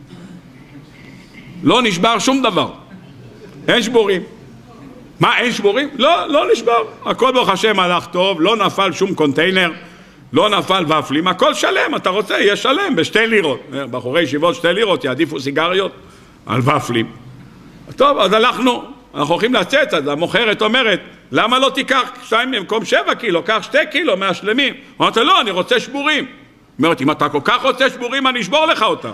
לא נשבר שום דבר. אין שבורים. מה, אין שבורים? לא, לא נשבר. הכל ברוך השם הלך טוב, לא נפל שום קונטיינר, לא נפל ופלים, הכל שלם, אתה רוצה, יהיה שלם בשתי לירות. בחורי ישיבות שתי לירות, יעדיפו סיגריות על ופלים. טוב, אז הלכנו, אנחנו הולכים לצאת, אז המוכרת אומרת, למה לא תיקח שתיים במקום שבע קילו, קח שתי קילו מהשלמים. אמרת, לא, אני רוצה שבורים. אומרת, אם אתה כל כך רוצה שבורים, אני אשבור לך אותם.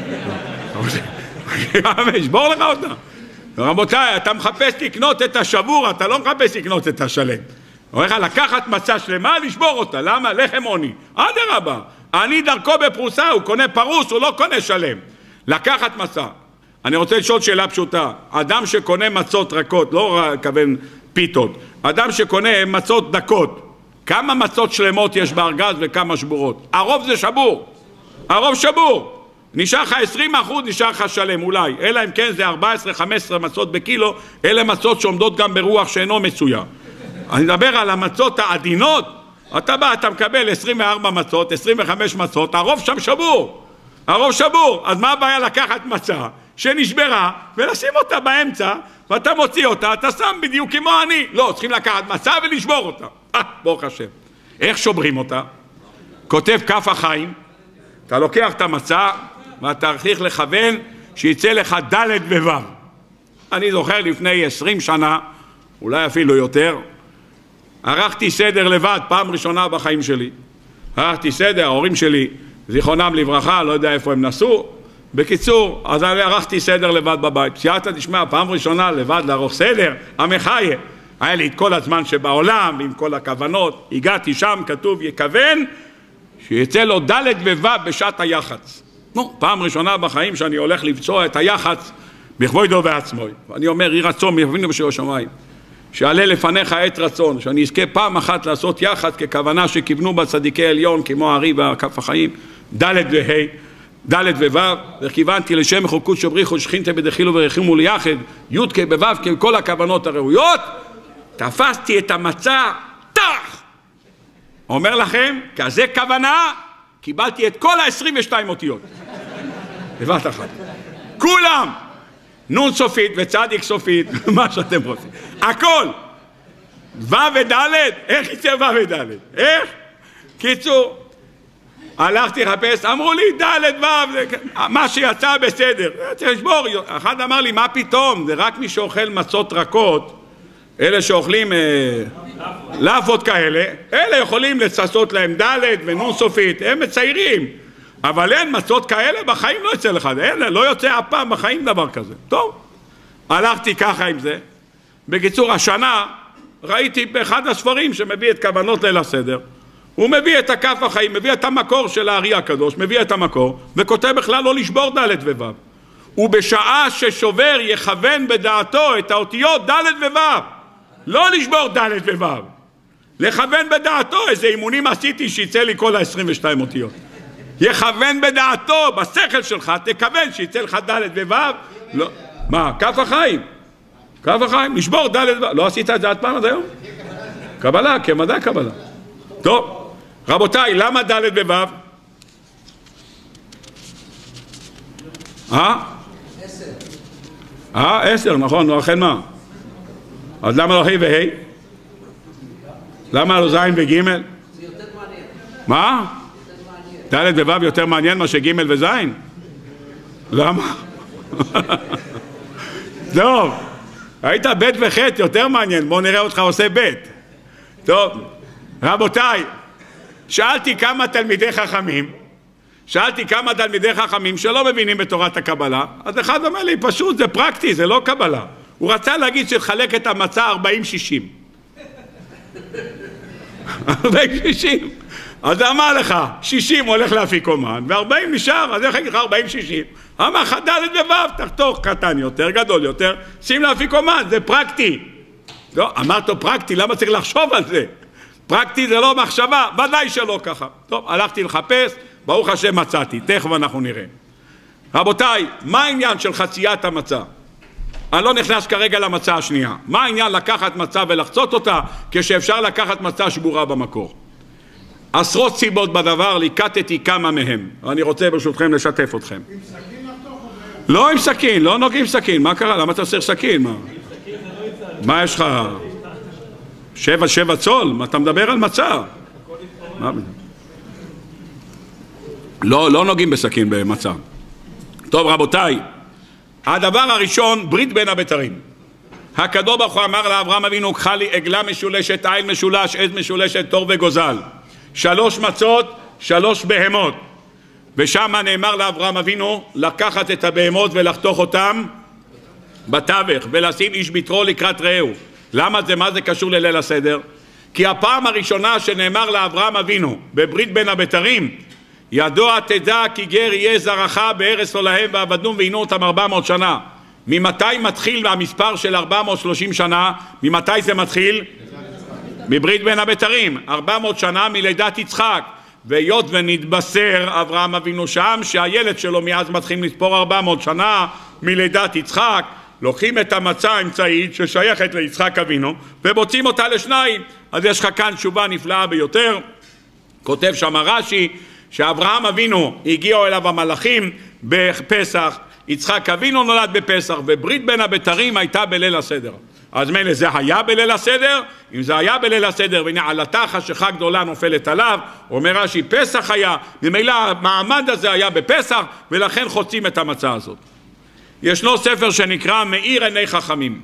אשבור לך אותם. רבותיי, אתה מחפש לקנות את השבור, אתה לא מחפש לקנות את השלם. אומר לך, לקחת מצה שלמה, לשבור אותה. למה? לחם עוני. אדרבה, אני דרכו בפרוסה, הוא קונה פרוס, הוא לא קונה שלם. לקחת מצה. אני רוצה לשאול שאלה פשוטה. אדם שקונה מצות רכות, לא כוון פיתות, אדם שקונה מצות דקות, כמה מצות שלמות יש בארגז וכמה שבורות? הרוב זה שבור. הרוב שבור. נשאר לך עשרים אחוז, נשאר לך שלם, אולי. אלא אם כן זה ארבע עשרה חמש עשרה מצות בקילו, אלה מצות שעומדות גם ברוח שאינו מצויה. אני מדבר על המצות העדינות, אתה בא, אתה מקבל עשרים וארבע מצות, עשרים וחמש מצות, הרוב שם שבור. הרוב שבור. אז מה הבעיה לקחת מצה שנשברה ולשים אותה באמצע, ואתה מוציא אותה, אתה שם בדיוק כמו אני. לא, צריכים לקחת מצה ולשבור אותה. אה, ברוך השם. איך שוברים אותה? כותב כף החיים, אתה לוקח את המצה, ואתה צריך לכוון שיצא לך ד' וו'. אני זוכר לפני עשרים שנה, אולי אפילו יותר, ערכתי סדר לבד, פעם ראשונה בחיים שלי. ערכתי סדר, ההורים שלי, זיכרונם לברכה, לא יודע איפה הם נסעו. בקיצור, אז אני ערכתי סדר לבד בבית. סייעתא דשמיא, פעם ראשונה לבד לערוך סדר, המחיה. היה לי את כל הזמן שבעולם, עם כל הכוונות. הגעתי שם, כתוב יכוון, שיצא לו ד' וו' בשעת היחץ. נו, פעם ראשונה בחיים שאני הולך לבצוע את היחץ בכבודו ועצמו. ואני אומר, יהי רצון יבינו בשביל השמיים, שעלה לפניך עת רצון, שאני אזכה פעם אחת לעשות יחץ ככוונה שכיוונו בצדיקי עליון, כמו הארי והכף החיים, ד' וה', ד' וו', וכיוונתי לשם מחוקות שבריחו שכינתה בדחילו ורחימו ליחד, י' כבו' ככל הכוונות הראויות, תפסתי את המצה, תח! אומר לכם, כזה כוונה, קיבלתי את כל ה-עשרים ושתיים אותיות. בבת אחת. כולם! נון סופית וצדיק סופית, מה שאתם רוצים. הכל! ו' וד', איך יצא ו' וד'? איך? קיצור, הלכתי לחפש, אמרו לי ד' ו', מה שיצא בסדר. צריך לשבור. אחד אמר לי, מה פתאום? זה רק מי שאוכל מצות רכות, אלה שאוכלים אה, לאפות כאלה, אלה יכולים לצסות להם ד' ונון סופית, הם מציירים. אבל אין מצות כאלה, בחיים לא יצא לך, אין, לא יוצא אף פעם בחיים דבר כזה. טוב, הלכתי ככה עם זה. בקיצור, השנה ראיתי באחד הספרים שמביא את כוונות ליל הסדר, הוא מביא את הכף החיים, מביא את המקור של הארי הקדוש, מביא את המקור, וכותב בכלל לא לשבור ד' וו'. ובשעה ששובר יכוון בדעתו את האותיות ד' וו'. לא לשבור ד' וו'. לכוון בדעתו, איזה אימונים עשיתי שיצא לי כל ה-עשרים ושתיים אותיות. יכוון בדעתו, בשכל שלך, תכוון שיצא לך ד' וו'. לא. מה? כף החיים. כף החיים, לשבור ד' וו'. לא עשית את זה עד פעם עד היום? קבלה, כמדע קבלה. טוב, רבותיי, למה ד' וו'? אה? עשר. אה, עשר, נכון, נו, אכן מה? אז למה לא ה' וה'? למה לא ז' וג'? זה יותר מעניין. מה? ד' וו' יותר מעניין מה שג' וז'? למה? טוב, היית ב' וח' יותר מעניין, בואו נראה אותך עושה ב'. טוב, רבותיי, שאלתי כמה תלמידי חכמים שאלתי כמה תלמידי חכמים שלא מבינים בתורת הקבלה, אז אחד אומר לי, פשוט, זה פרקטי, זה לא קבלה. הוא רצה להגיד שחלק את המצה ארבעים שישים. ארבעים שישים. אז אמר לך, שישים הולך לאפיקומן, ו-ארבעים נשאר, אז איך יגיד לך ארבעים שישים? אמר לך ד' וב', תחתוך קטן יותר, גדול יותר, שים לאפיקומן, זה פרקטי. לא, אמרת פרקטי, למה צריך לחשוב על זה? פרקטי זה לא מחשבה, ודאי שלא ככה. טוב, הלכתי לחפש, ברוך השם מצאתי, תכף אנחנו נראה. רבותיי, מה העניין של חציית המצה? אני לא נכנס כרגע למצה השנייה. מה העניין לקחת מצה ולחצות אותה, כשאפשר לקחת מצה שבורה במקור? עשרות סיבות בדבר, ליקטתי כמה מהם. אני רוצה ברשותכם לשתף אתכם. עם סכין לחתוך או בהם? לא עם סכין, לא נוגעים סכין. מה קרה? למה אתה עושה סכין? מה? מה יש לך? שבע, שבע צול? מה אתה מדבר על מצה? לא, לא נוגעים בסכין במצה. טוב רבותיי, הדבר הראשון, ברית בין הבתרים. הקדוש ברוך הוא אמר לאברהם אבינו, קח לי עגלה משולשת, עיל משולש, עז משולשת, תור וגוזל. שלוש מצות, שלוש בהמות. ושם נאמר לאברהם אבינו לקחת את הבהמות ולחתוך אותם בתווך, ולשים איש ביתרו לקראת רעהו. למה זה, מה זה קשור לליל הסדר? כי הפעם הראשונה שנאמר לאברהם אבינו בברית בין הבתרים, ידוע תדע כי גר יהיה זרעך בארץ לא להם ועבדום ועינו אותם ארבע מאות שנה. ממתי מתחיל המספר של ארבע מאות ושלושים שנה? ממתי זה מתחיל? מברית בין הבתרים, ארבע מאות שנה מלידת יצחק. והיות ונתבשר אברהם אבינו שם שהילד שלו מאז מתחיל לספור ארבע מאות שנה מלידת יצחק, לוקחים את המצה האמצעית ששייכת ליצחק אבינו ובוצעים אותה לשניים. אז יש לך כאן תשובה נפלאה ביותר. כותב שם רש"י שאברהם אבינו הגיעו אליו המלאכים בפסח, יצחק אבינו נולד בפסח, וברית בין הבתרים הייתה בליל הסדר. אז מילא זה היה בליל הסדר? אם זה היה בליל הסדר והנה עלתה חשיכה גדולה נופלת עליו, אומר רש"י פסח היה, ממילא המעמד הזה היה בפסח, ולכן חוצים את המצה הזאת. ישנו ספר שנקרא מאיר עיני חכמים.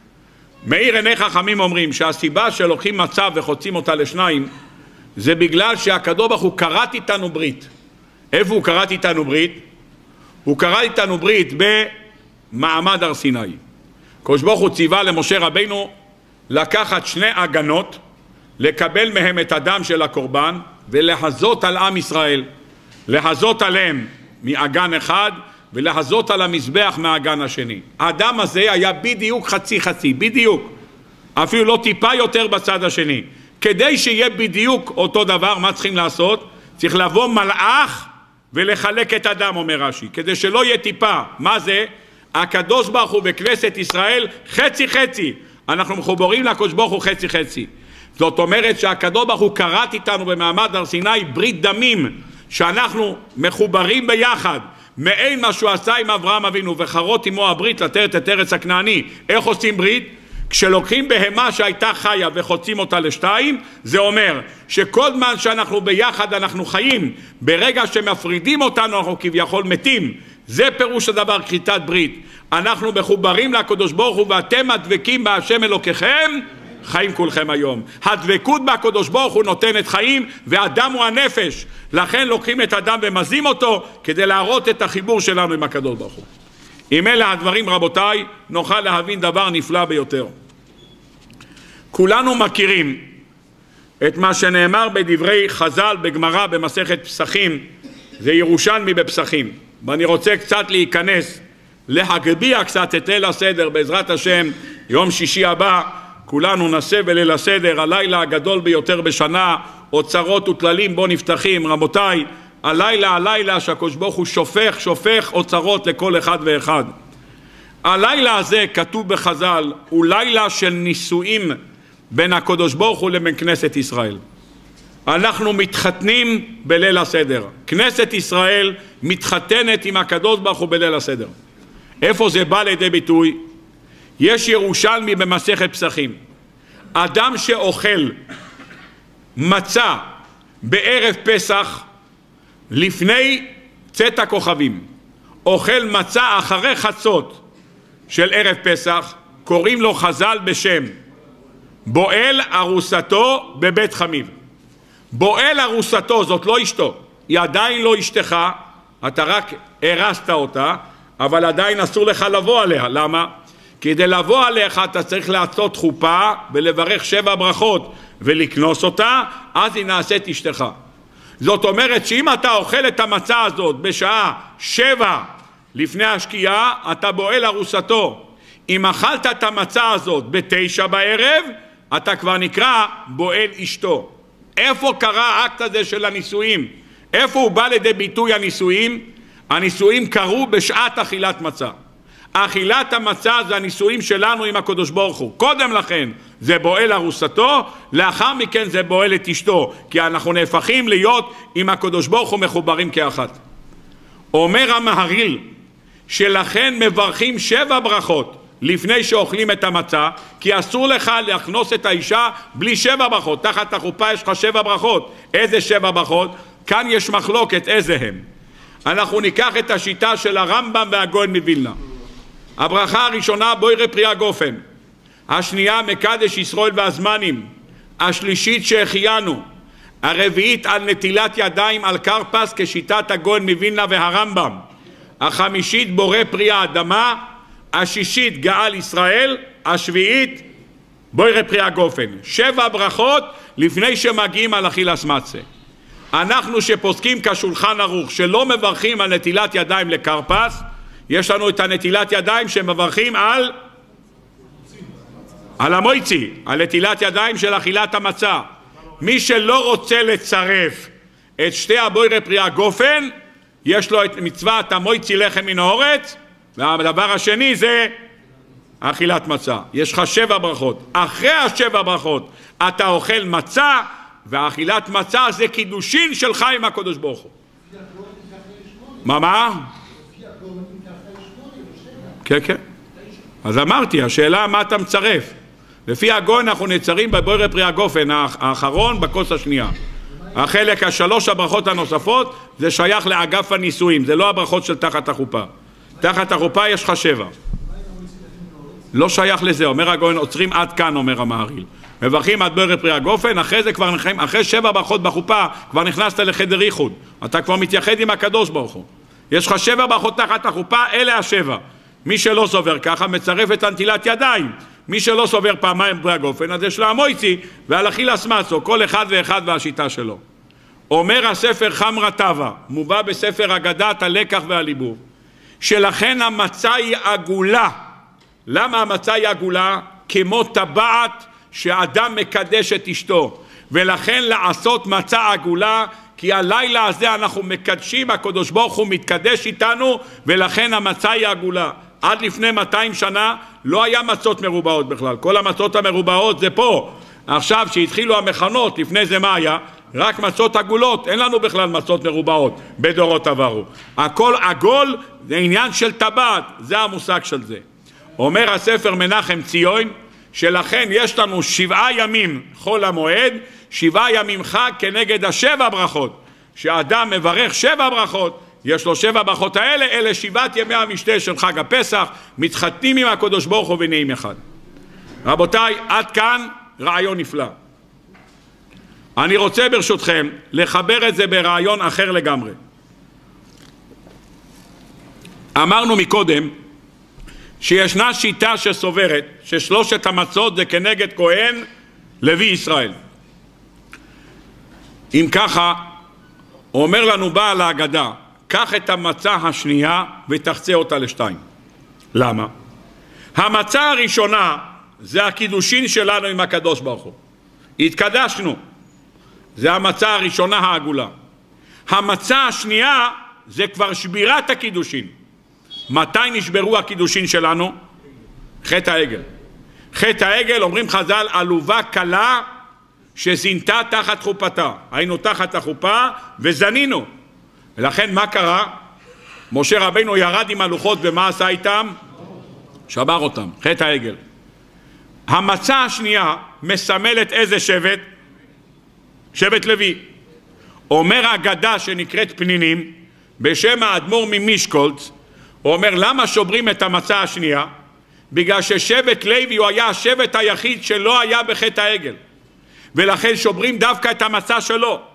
מאיר עיני חכמים אומרים שהסיבה שלוקחים מצה וחוצים אותה לשניים זה בגלל שהקדוש ברוך הוא כרת איתנו ברית. איפה הוא כרת איתנו ברית? הוא כרת איתנו ברית במעמד הר סיני. הקדוש ברוך הוא ציווה למשה רבינו לקחת שני עגנות, לקבל מהם את הדם של הקורבן ולחזות על עם ישראל, לחזות עליהם מעגן אחד ולחזות על המזבח מהעגן השני. האדם הזה היה בדיוק חצי חצי, בדיוק, אפילו לא טיפה יותר בצד השני. כדי שיהיה בדיוק אותו דבר, מה צריכים לעשות? צריך לבוא מלאך ולחלק את הדם, אומר רש"י, כדי שלא יהיה טיפה. מה זה? הקדוש ברוך הוא בכנסת ישראל חצי חצי, אנחנו מחוברים לקדוש ברוך הוא חצי חצי. זאת אומרת שהקדוש ברוך הוא כרת איתנו במעמד הר סיני ברית דמים, שאנחנו מחוברים ביחד, מעין מה שהוא עשה עם אברהם אבינו וחרות עמו הברית לתת את ארץ הכנעני. איך עושים ברית? כשלוקחים בהמה שהייתה חיה וחוצים אותה לשתיים, זה אומר שכל זמן שאנחנו ביחד אנחנו חיים, ברגע שמפרידים אותנו אנחנו כביכול מתים. זה פירוש הדבר כריתת ברית. אנחנו מחוברים לקדוש ברוך הוא, ואתם הדבקים בהשם אלוקיכם חיים כולכם היום. הדבקות בקדוש ברוך הוא נותנת חיים, והדם הוא הנפש. לכן לוקחים את הדם ומזים אותו כדי להראות את החיבור שלנו עם הקדוש ברוך הוא. אם אלה הדברים רבותיי, נוכל להבין דבר נפלא ביותר. כולנו מכירים את מה שנאמר בדברי חז"ל בגמרא במסכת פסחים, זה ירושלמי בפסחים, ואני רוצה קצת להיכנס, להגביה קצת את ליל הסדר בעזרת השם. יום שישי הבא כולנו נעשה בליל הסדר, הלילה הגדול ביותר בשנה, אוצרות וטללים בו נפתחים. רבותיי, הלילה הלילה שהקדוש ברוך הוא שופך שופך אוצרות לכל אחד ואחד. הלילה הזה כתוב בחז"ל הוא לילה של נישואים בין הקדוש ברוך הוא לבין כנסת ישראל. אנחנו מתחתנים בליל הסדר, כנסת ישראל מתחתנת עם הקדוש ברוך הוא בליל הסדר. איפה זה בא לידי ביטוי? יש ירושלמי במסכת פסחים, אדם שאוכל מצה בערב פסח לפני צאת הכוכבים, אוכל מצה אחרי חצות של ערב פסח, קוראים לו חז"ל בשם בועל ארוסתו בבית חמיו. בועל ארוסתו, זאת לא אשתו, היא עדיין לא אשתך, אתה רק הרסת אותה, אבל עדיין אסור לך לבוא עליה. למה? כדי לבוא עליך אתה צריך לעשות חופה ולברך שבע ברכות ולקנוס אותה, אז היא נעשית אשתך. זאת אומרת שאם אתה אוכל את המצה הזאת בשעה שבע לפני השקיעה, אתה בועל ארוסתו. אם אכלת את המצה הזאת בתשע בערב, אתה כבר נקרא בועל אשתו. איפה קרה האקט הזה של הנישואים? איפה הוא בא לידי ביטוי הנישואים? הנישואים קרו בשעת אכילת מצה. אכילת המצה זה הנישואים שלנו עם הקדוש ברוך הוא. קודם לכן זה בועל ארוסתו, לאחר מכן זה בועל את אשתו, כי אנחנו נהפכים להיות עם הקדוש ברוך הוא מחוברים כאחת. אומר המהרי"ל שלכן מברכים שבע ברכות לפני שאוכלים את המצה, כי אסור לך להכנוס את האישה בלי שבע ברכות. תחת החופה יש לך שבע ברכות. איזה שבע ברכות? כאן יש מחלוקת איזה הם. אנחנו ניקח את השיטה של הרמב"ם והגאון מווילנה. הברכה הראשונה בוירי פרי הגופן, השנייה מקדש ישראל והזמנים, השלישית שהחיינו, הרביעית על נטילת ידיים על קרפס כשיטת הגאון מווילנה והרמב"ם, החמישית בורא פרי האדמה, השישית גאל ישראל, השביעית בוירי פרי הגופן. שבע ברכות לפני שמגיעים על אכילת מצה. אנחנו שפוסקים כשולחן ערוך שלא מברכים על נטילת ידיים לקרפס, יש לנו את הנטילת ידיים שמברכים על על המויצי, על נטילת ידיים של אכילת המצה. מי שלא רוצה לצרף את שתי הבוירי פרי הגופן, יש לו את מצוות המויצי לחם מן האורץ, והדבר השני זה אכילת מצה. יש לך שבע ברכות. אחרי השבע ברכות אתה אוכל מצה, והאכילת מצה זה קידושין שלך עם הקדוש ברוך הוא. מה מה? כן כן. אז אמרתי, השאלה מה אתה מצרף. לפי הגאון אנחנו נצרים בבוירי פרי הגופן האחרון בכוס השנייה. החלק השלוש הברכות הנוספות זה שייך לאגף הנישואים, זה לא הברכות של תחת החופה. תחת החופה יש לך שבע. לא שייך לזה, אומר הגאון, עוצרים עד כאן, אומר המהרי"ל. מברכים עד בוירי פרי הגופן, אחרי זה כבר נכנסים, אחרי שבע ברכות בחופה כבר נכנסת לחדר ייחוד. אתה כבר מתייחד עם הקדוש ברוך הוא. יש לך שבע ברכות תחת החופה, אלה השבע. מי שלא סובר ככה מצרף את הנטילת ידיים. מי שלא סובר פעמיים פרי הגופן, אז יש לה המויצי ועל אכילת מצה, כל אחד ואחד והשיטה שלו. אומר הספר חמרא טבא, מובא בספר אגדת הלקח והליבוב, שלכן המצה היא עגולה. למה המצה היא עגולה? כמו טבעת שאדם מקדש את אשתו, ולכן לעשות מצה עגולה, כי הלילה הזה אנחנו מקדשים, הקדוש ברוך הוא מתקדש איתנו, ולכן המצה היא עגולה. עד לפני מאתיים שנה לא היה מצות מרובעות בכלל, כל המצות המרובעות זה פה. עכשיו שהתחילו המכנות, לפני זה מה היה? רק מצות עגולות, אין לנו בכלל מצות מרובעות בדורות עברו. הכל עגול זה עניין של טבעת, זה המושג של זה. אומר הספר מנחם ציון, שלכן יש לנו שבעה ימים חול המועד, שבעה ימים חג כנגד השבע ברכות. שאדם מברך שבע ברכות, יש לו שבע ברכות האלה, אלה שבעת ימי המשתה של חג הפסח, מתחתנים עם הקדוש ברוך הוא ונהיים אחד. רבותיי, עד כאן רעיון נפלא. אני רוצה ברשותכם לחבר את זה ברעיון אחר לגמרי. אמרנו מקודם שישנה שיטה שסוברת ששלושת המצות זה כנגד כהן לוי ישראל. אם ככה, אומר לנו בעל ההגדה, קח את המצה השנייה ותחצה אותה לשתיים. למה? המצה הראשונה זה הקידושין שלנו עם הקדוש ברוך הוא. התקדשנו. זה המצה הראשונה העגולה. המצה השנייה זה כבר שבירת הקידושין. מתי נשברו הקידושין שלנו? חטא העגל. חטא העגל, אומרים חז"ל, עלובה קלה שזינתה תחת חופתה. היינו תחת החופה וזנינו. ולכן מה קרה? משה רבינו ירד עם הלוחות ומה עשה איתם? שבר אותם. חטא העגל. המצה השנייה מסמלת איזה שבט? שבט לוי. אומר האגדה שנקראת פנינים בשם האדמו"ר ממישקולץ, הוא אומר למה שוברים את המצה השנייה? בגלל ששבט לוי הוא היה השבט היחיד שלא היה בחטא העגל, ולכן שוברים דווקא את המצה שלו,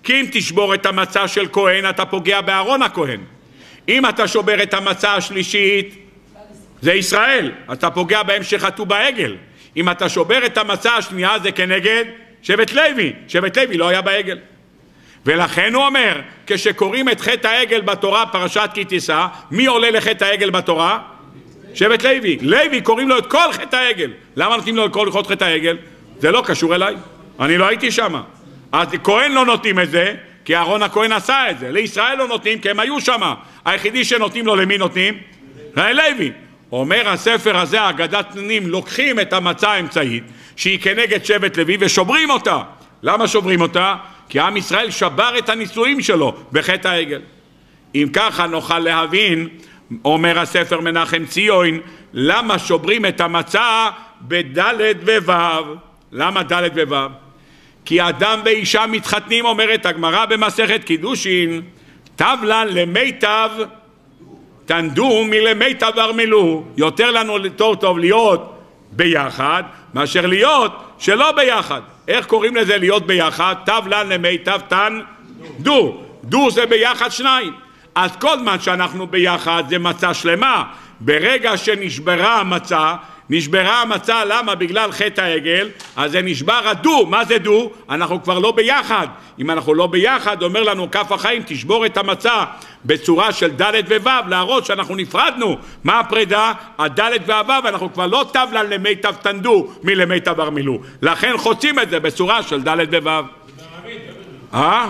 כי אם תשבור את המצה של כהן, אתה פוגע בארון הכהן. אם אתה שובר את המצה השלישית, זה ישראל, אתה פוגע בהם שחטאו בעגל. אם אתה שובר את המצה השנייה, זה כנגד שבט לוי. שבט לוי לא היה בעגל. ולכן הוא אומר, כשקוראים את חטא העגל בתורה, פרשת כי תישא, מי עולה לחטא העגל בתורה? שבט לוי. לוי קוראים לו את כל חטא העגל. למה נותנים לו את כל חטא העגל? זה לא קשור אליי. אני לא הייתי שם. אז כהן לא נותנים את זה, כי אהרון הכהן עשה את זה. לישראל לא נותנים, כי הם היו שם. היחידי שנותנים לו, למי נותנים? לוי. אומר הספר הזה, אגדת תננים, לוקחים את המצה האמצעית, שהיא כנגד שבט לוי, ושוברים אותה. למה שוברים אותה? כי עם ישראל שבר את הנישואים שלו בחטא העגל. אם ככה נוכל להבין, אומר הספר מנחם ציון, למה שוברים את המצה בדלת ווו. למה דלת ווו? כי אדם ואישה מתחתנים, אומרת הגמרא במסכת קידושין, תבלן למיטב תנדו מלמיטב ארמלו. יותר לנו טוב טוב להיות ביחד מאשר להיות שלא ביחד. איך קוראים לזה להיות ביחד? תבלן למיטב תנדו. דו זה ביחד שניים. אז כל זמן שאנחנו ביחד זה מצה שלמה. ברגע שנשברה המצה, נשברה המצה, למה? בגלל חטא העגל, אז זה נשבר הדו. מה זה דו? אנחנו כבר לא ביחד. אם אנחנו לא ביחד, אומר לנו כף החיים, תשבור את המצה בצורה של ד' וו', להראות שאנחנו נפרדנו. מה הפרידה? הד' והו', אנחנו כבר לא תבלן למיטב תנדו מלמיטב ארמלו. לכן חוצים את זה בצורה של ד' וו'. אה?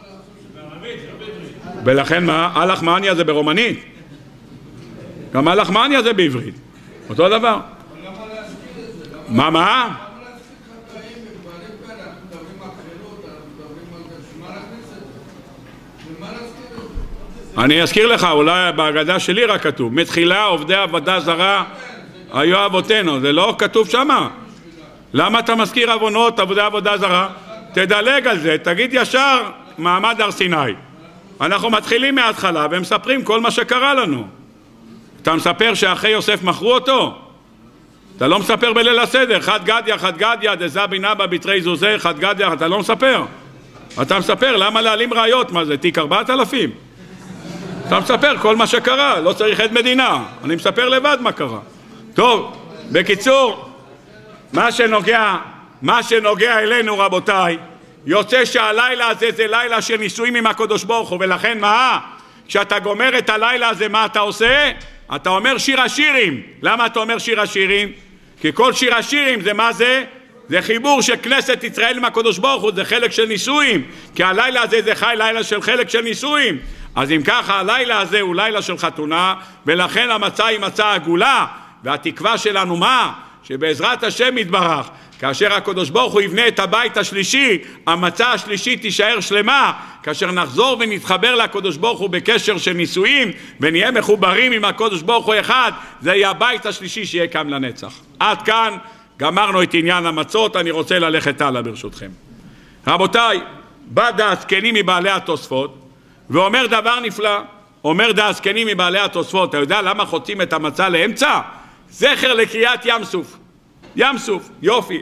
ולכן מה? הלחמניה זה ברומנית. גם הלחמניה זה בעברית. אותו דבר. מה מה? אני אזכיר לך, אולי בהגדה שלי רק כתוב, מתחילה עובדי עבודה זרה היו אבותינו, זה לא כתוב שמה. למה אתה מזכיר עוונות עבודי עבודה זרה? תדלג על זה, תגיד ישר מעמד הר סיני. אנחנו מתחילים מההתחלה ומספרים כל מה שקרה לנו. אתה מספר שאחרי יוסף מכרו אותו? אתה לא מספר בליל הסדר, חד גדיה, חד גדיה, דזה בינה בביטרי זוזה, חד גדיה, אתה לא מספר. אתה מספר, למה להעלים ראיות? מה זה, תיק ארבעת אלפים? אתה מספר כל מה שקרה, לא צריך עד מדינה. אני מספר לבד מה קרה. טוב, בקיצור, מה שנוגע, מה שנוגע אלינו רבותיי, יוצא שהלילה הזה זה לילה של נישואים עם הקדוש ברוך הוא, ולכן מה? כשאתה גומר את הלילה הזה, מה אתה עושה? אתה אומר שיר השירים. למה אתה אומר שיר השירים? כי כל שיר השירים זה מה זה? זה חיבור של כנסת ישראל עם הקדוש ברוך הוא, זה חלק של נישואים. כי הלילה הזה זה חי לילה של חלק של נישואים. אז אם ככה, הלילה הזה הוא לילה של חתונה, ולכן המצה היא מצה עגולה. והתקווה שלנו מה? שבעזרת השם יתברך, כאשר הקדוש ברוך הוא יבנה את הבית השלישי, המצה השלישית תישאר שלמה. כאשר נחזור ונתחבר לקדוש ברוך הוא בקשר של נישואים, ונהיה מחוברים עם הקדוש ברוך הוא אחד, זה יהיה הבית השלישי שיהיה קם לנצח. עד כאן גמרנו את עניין המצות, אני רוצה ללכת הלאה ברשותכם. רבותיי, בא דעסקני מבעלי התוספות, ואומר דבר נפלא. אומר דעסקני מבעלי התוספות, אתה יודע למה חוצים את המצה לאמצע? זכר לקריאת ים סוף. ים סוף, יופי.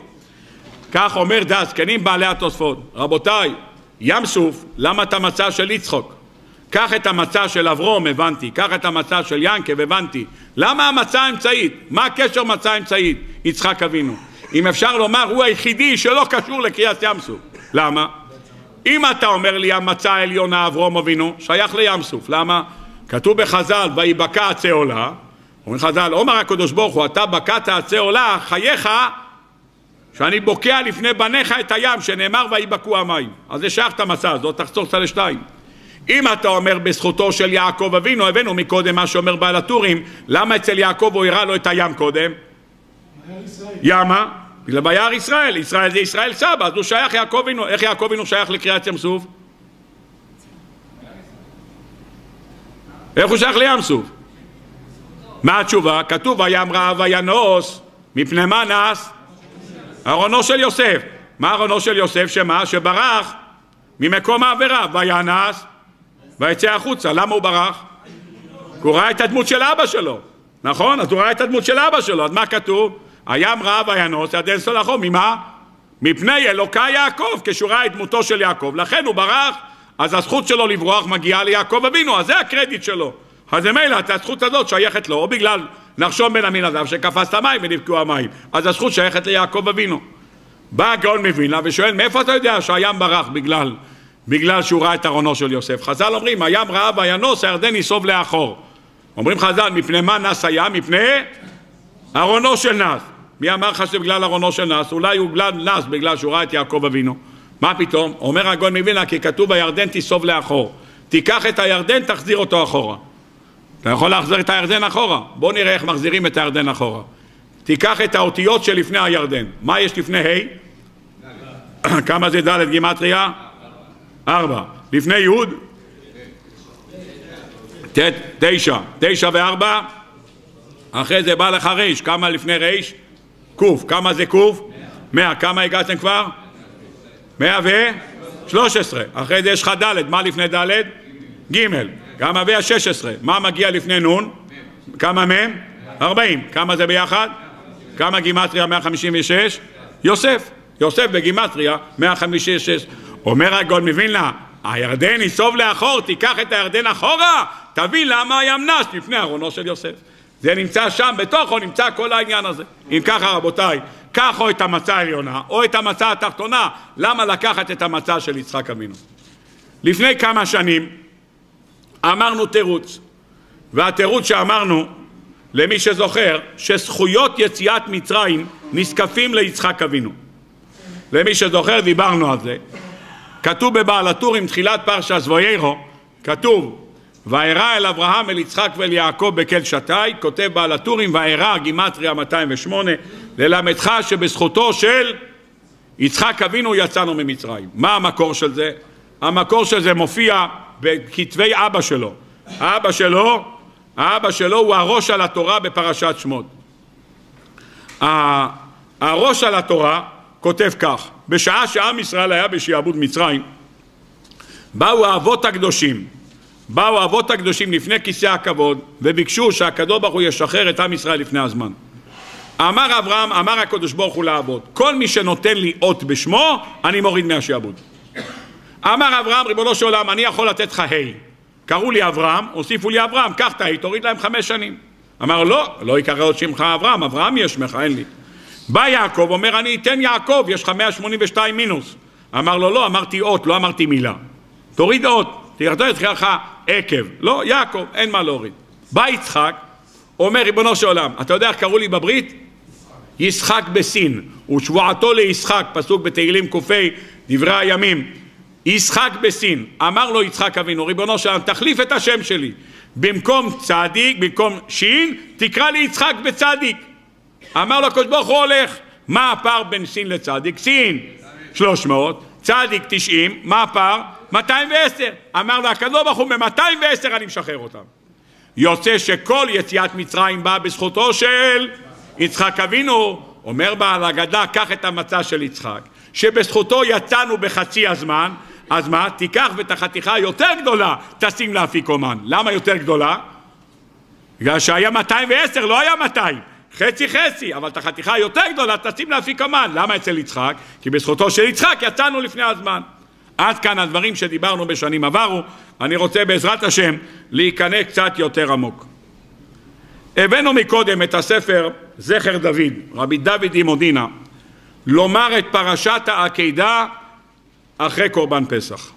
כך אומר דעסקנים בעלי התוספות. רבותיי, ים סוף, למה את המצה של יצחוק? קח את המצה של אברום, הבנתי. קח את המצה של ינקב, הבנתי. למה המצה האמצעית? מה הקשר מצה האמצעית? יצחק אבינו. אם אפשר לומר, הוא היחידי שלא קשור לקריאת ים סוף. למה? אם אתה אומר לי המצה העליונה אברום אבינו, שייך לים סוף. למה? כתוב בחז"ל, ויבקע עצי עולה. אומר חז"ל, אומר הקדוש ברוך הוא, אתה בקעת עצי עולה, חייך שאני בוקע לפני בניך את הים, שנאמר ויבקעו המים. אז זה שייך את המצה הזאת, תחצור קצת לשתיים. אם אתה אומר בזכותו של יעקב אבינו, הבאנו מקודם מה שאומר בעל הטורים, למה אצל יעקב הוא הראה לו את הים קודם? ימה? בגלל ביער ישראל, ישראל זה ישראל סבא, אז הוא שייך יעקב אבינו. איך יעקב אבינו שייך לקריאת ים סוף? איך הוא שייך לים סוף? מה התשובה? כתוב וים רעב וינוס, מפני מה נס? ארונו של יוסף. מה ארונו של יוסף? שמה? שברח ממקום העבירה, וינס ויצא החוצה. למה הוא ברח? הוא ראה את הדמות של אבא שלו, נכון? אז הוא ראה את הדמות של אבא שלו. אז מה כתוב? הים רעב וינוס, יד אין סולחו. ממה? מפני אלוקי יעקב, כשהוא ראה את דמותו של יעקב, לכן הוא ברח, אז הזכות שלו לברוח מגיעה ליעקב אבינו, אז זה הקרדיט שלו. אז מילא, הזכות הזאת שייכת לו, או בגלל נחשון בן עמינדב שקפץ את המים ונבקעו המים, אז הזכות שייכת ליעקב אבינו. בא הגאון מווילנה ושואל, מאיפה אתה יודע שהים ברח בגלל, בגלל שהוא ראה את ארונו של יוסף? חז"ל אומרים, הים ראה וינוס, הירדן ייסוב לאחור. אומרים חז"ל, מפני מה נס הים? מפני ארונו של נס. מי אמר לך שבגלל ארונו של נס? אולי הוא בגלל נס בגלל שהוא ראה את יעקב אבינו. מה פתאום? אומר הגאון מווילנה, כי כתוב הירדן תיסוב לאחור. תיקח את הירדן, תחזיר אותו אחורה. אתה יכול להחזיר את הירדן אחורה. בוא נראה איך מחזירים את הירדן אחורה. תיקח את האותיות שלפני הירדן. מה יש לפני ה'? כמה זה ד' גימטריה? ארבע. לפני י'? תשע. תשע וארבע? אחרי זה בא לך ריש. כמה לפני ריש? קוף. כמה זה קוף? מאה. כמה הגעתם כבר? מאה ושלוש עשרה. אחרי זה יש לך ד'. מה לפני ד'? ג'. כמה ושש עשרה. מה מגיע לפני נון? כמה מהם? ארבעים. כמה זה ביחד? כמה גימטריה? מאה חמישים ושש? יוסף. יוסף בגימטריה מאה חמישים ושש. אומר הגאון מווילנה, הירדן ייסוב לאחור, תיקח את הירדן אחורה, תבין למה הים נס לפני ארונו של יוסף. זה נמצא שם, בתוכו נמצא כל העניין הזה. אם ככה רבותיי, קח או את המצה העליונה או את המצה התחתונה. למה לקחת את המצה של יצחק אבינו? לפני כמה שנים אמרנו תירוץ, והתירוץ שאמרנו למי שזוכר, שזכויות יציאת מצרים נזקפים ליצחק אבינו. למי שזוכר דיברנו על זה. כתוב בבעל הטורים תחילת פרשת וירא, כתוב ואירע אל אברהם אל יצחק ואל יעקב בקל שתאי, כותב בעל הטורים ואירע גימטריה מאתיים ושמונה, ללמדך שבזכותו של יצחק אבינו יצאנו ממצרים. מה המקור של זה? המקור של זה מופיע בכתבי אבא שלו. האבא שלו, האבא שלו הוא הראש על התורה בפרשת שמות. הראש על התורה כותב כך, בשעה שעם ישראל היה בשעבוד מצרים, באו האבות הקדושים, באו האבות הקדושים לפני כיסא הכבוד, וביקשו שהקדוש ברוך הוא ישחרר את עם ישראל לפני הזמן. אמר אברהם, אמר הקדוש ברוך הוא לאבות, כל מי שנותן לי אות בשמו, אני מוריד מהשעבוד. אמר אברהם, ריבונו של עולם, אני יכול לתת לך ה'. קראו לי אברהם, הוסיפו לי אברהם, קח את ה', תוריד להם חמש שנים. אמר, לא, לא יקרא עוד שמך אברהם, אברהם יש שמך, אין לי. בא יעקב, אומר, אני אתן יעקב, יש לך מאה שמונים ושתיים מינוס. אמר לו, לא, אמרתי אות, לא אמרתי מילה. תוריד אות, תראה, תראה לך עקב. לא, יעקב, אין מה להוריד. בא יצחק, אומר, ריבונו של עולם, אתה יודע איך קראו לי בברית? ישחק בסין, ושבועתו לישחק, פסוק בתהילים קופי, דברי הימים. ישחק בסין, אמר לו יצחק אבינו, ריבונו של עולם, תחליף את השם שלי. במקום צדיק, במקום שין, תקרא לי יצחק בצדיק. אמר לו הקדוש ברוך הוא הולך. מה הפער בין סין לצדיק? סין שלוש מאות, צדיק תשעים, מה הפער? מאתיים ועשר. אמר לו הקדוש ברוך הוא, ב-מאתיים ועשר אני משחרר אותם. יוצא שכל יציאת מצרים באה בזכותו של יצחק אבינו. אומר בעל הגדה, קח את המצה של יצחק, שבזכותו יצאנו בחצי הזמן, אז מה? תיקח ואת החתיכה יותר גדולה תשים לאפיקומן. למה יותר גדולה? בגלל שהיה מאתיים ועשר, לא היה מאתיים. חצי חצי, אבל את החתיכה יותר גדולה תשים לאפיקומן. למה אצל יצחק? כי בזכותו של יצחק יצאנו לפני הזמן. עד כאן הדברים שדיברנו בשנים עברו. אני רוצה בעזרת השם להיכנס קצת יותר עמוק. הבאנו מקודם את הספר זכר דוד, רבי דוד דימודינה, לומר את פרשת העקדה אחרי קורבן פסח.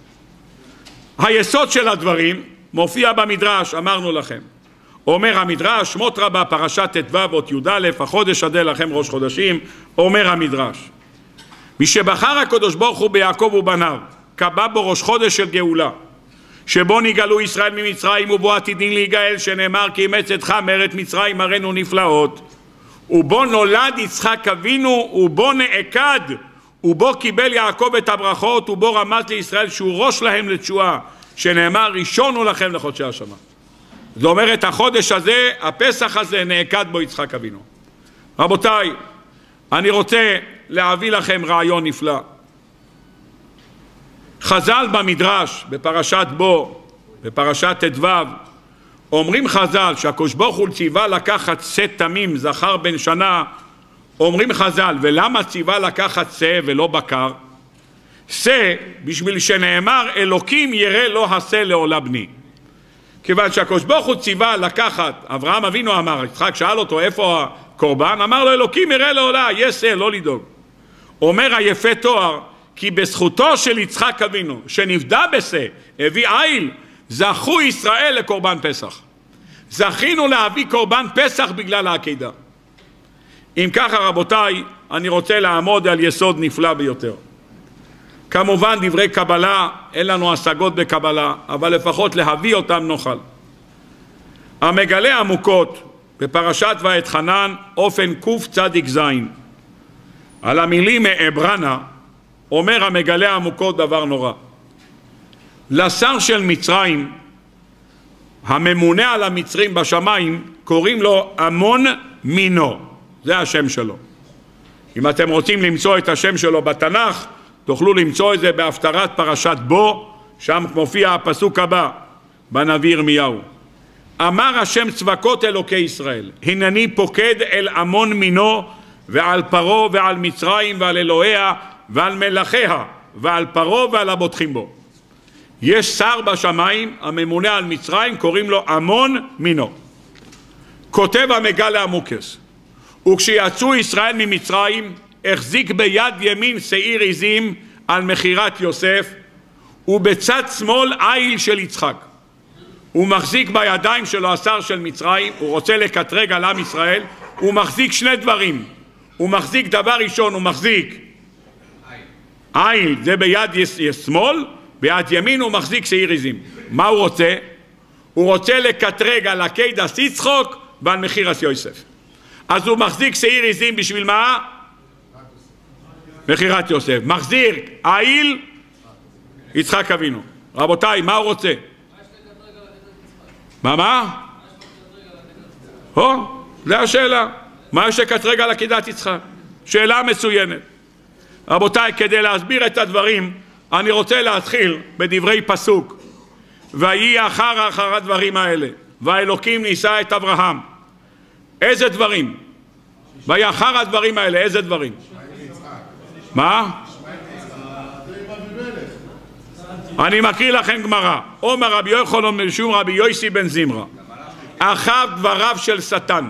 היסוד של הדברים מופיע במדרש, אמרנו לכם. אומר המדרש, שמות רבה פרשת ט"ו אות י"א, החודש הזה לכם ראש חודשים. אומר המדרש, משבחר הקדוש ברוך הוא ביעקב ובניו, קבע בו ראש חודש של גאולה, שבו נגאלו ישראל ממצרים ובו עתידין להיגאל, שנאמר כי אימץ אתך מארץ מצרים אראנו נפלאות, ובו נולד יצחק אבינו, ובו נעקד, ובו קיבל יעקב את הברכות, ובו רמז לישראל שהוא ראש להם לתשועה, שנאמר ראשון הוא לכם לחודשי השנה. זאת אומרת, החודש הזה, הפסח הזה, נעקד בו יצחק אבינו. רבותיי, אני רוצה להביא לכם רעיון נפלא. חז"ל במדרש, בפרשת בו, בפרשת ט"ו, אומרים חז"ל שהקדוש ברוך הוא ציווה לקחת שא תמים, זכר בן שנה, אומרים חז"ל, ולמה ציווה לקחת שא ולא בקר? שא, בשביל שנאמר אלוקים ירא לא השא לעולה בני. כיוון שהקדוש ברוך הוא ציווה לקחת, אברהם אבינו אמר, יצחק שאל אותו איפה הקורבן, אמר לו אלוקים ירא לעולה, יש שא, לא לדאוג. אומר היפה תואר, כי בזכותו של יצחק אבינו, שנפדה בשא, הביא איל, זכו ישראל לקורבן פסח. זכינו להביא קורבן פסח בגלל העקידה. אם ככה רבותיי, אני רוצה לעמוד על יסוד נפלא ביותר. כמובן דברי קבלה, אין לנו השגות בקבלה, אבל לפחות להביא אותם נוכל. המגלה עמוקות בפרשת ואתחנן, אופן קוף צדיק זין. על המילים מעברנה, אומר המגלה עמוקות דבר נורא. לשר של מצרים, הממונה על המצרים בשמיים, קוראים לו עמון מינו. זה השם שלו. אם אתם רוצים למצוא את השם שלו בתנ"ך, תוכלו למצוא את זה בהפטרת פרשת בו, שם מופיע הפסוק הבא, בנביא ירמיהו. אמר השם צבקות אלוקי ישראל, הנני פוקד אל עמון מינו, ועל פרו ועל מצרים ועל אלוהיה ועל מלאכיה, ועל פרו ועל הבוטחים בו. יש שר בשמיים, הממונה על מצרים, קוראים לו עמון מינו. כותב המגלה עמוקס, וכשיצאו ישראל ממצרים, החזיק ביד ימין שעיר עזים על מחירת יוסף, ובצד שמאל איל של יצחק. הוא מחזיק בידיים שלו השר של מצרים, הוא רוצה לקטרג על עם ישראל, הוא מחזיק שני דברים. הוא מחזיק דבר ראשון, הוא מחזיק איל, זה ביד שמאל, ביד ימין הוא מחזיק שעיר עזים. מה הוא רוצה? הוא רוצה לקטרג על עקדת יצחק ועל מחירת יוסף. אז הוא מחזיק שעיר עזים בשביל מה? מחירת יוסף. מחזיר איל, יצחק אבינו. רבותיי, מה הוא רוצה? מה מה? הו, זה השאלה. מה יש לקטרג על עקדת יצחק? שאלה מצוינת. רבותיי, כדי להסביר את הדברים, אני רוצה להתחיל בדברי פסוק. ויהי אחר אחר הדברים האלה, והאלוקים ניסה את אברהם. איזה דברים? ויהי אחר הדברים האלה, איזה דברים? מה? אני מקריא לכם גמרא. אומר רבי יוחנן משום רבי יוסי בן זמרה, אחר דבריו של שטן,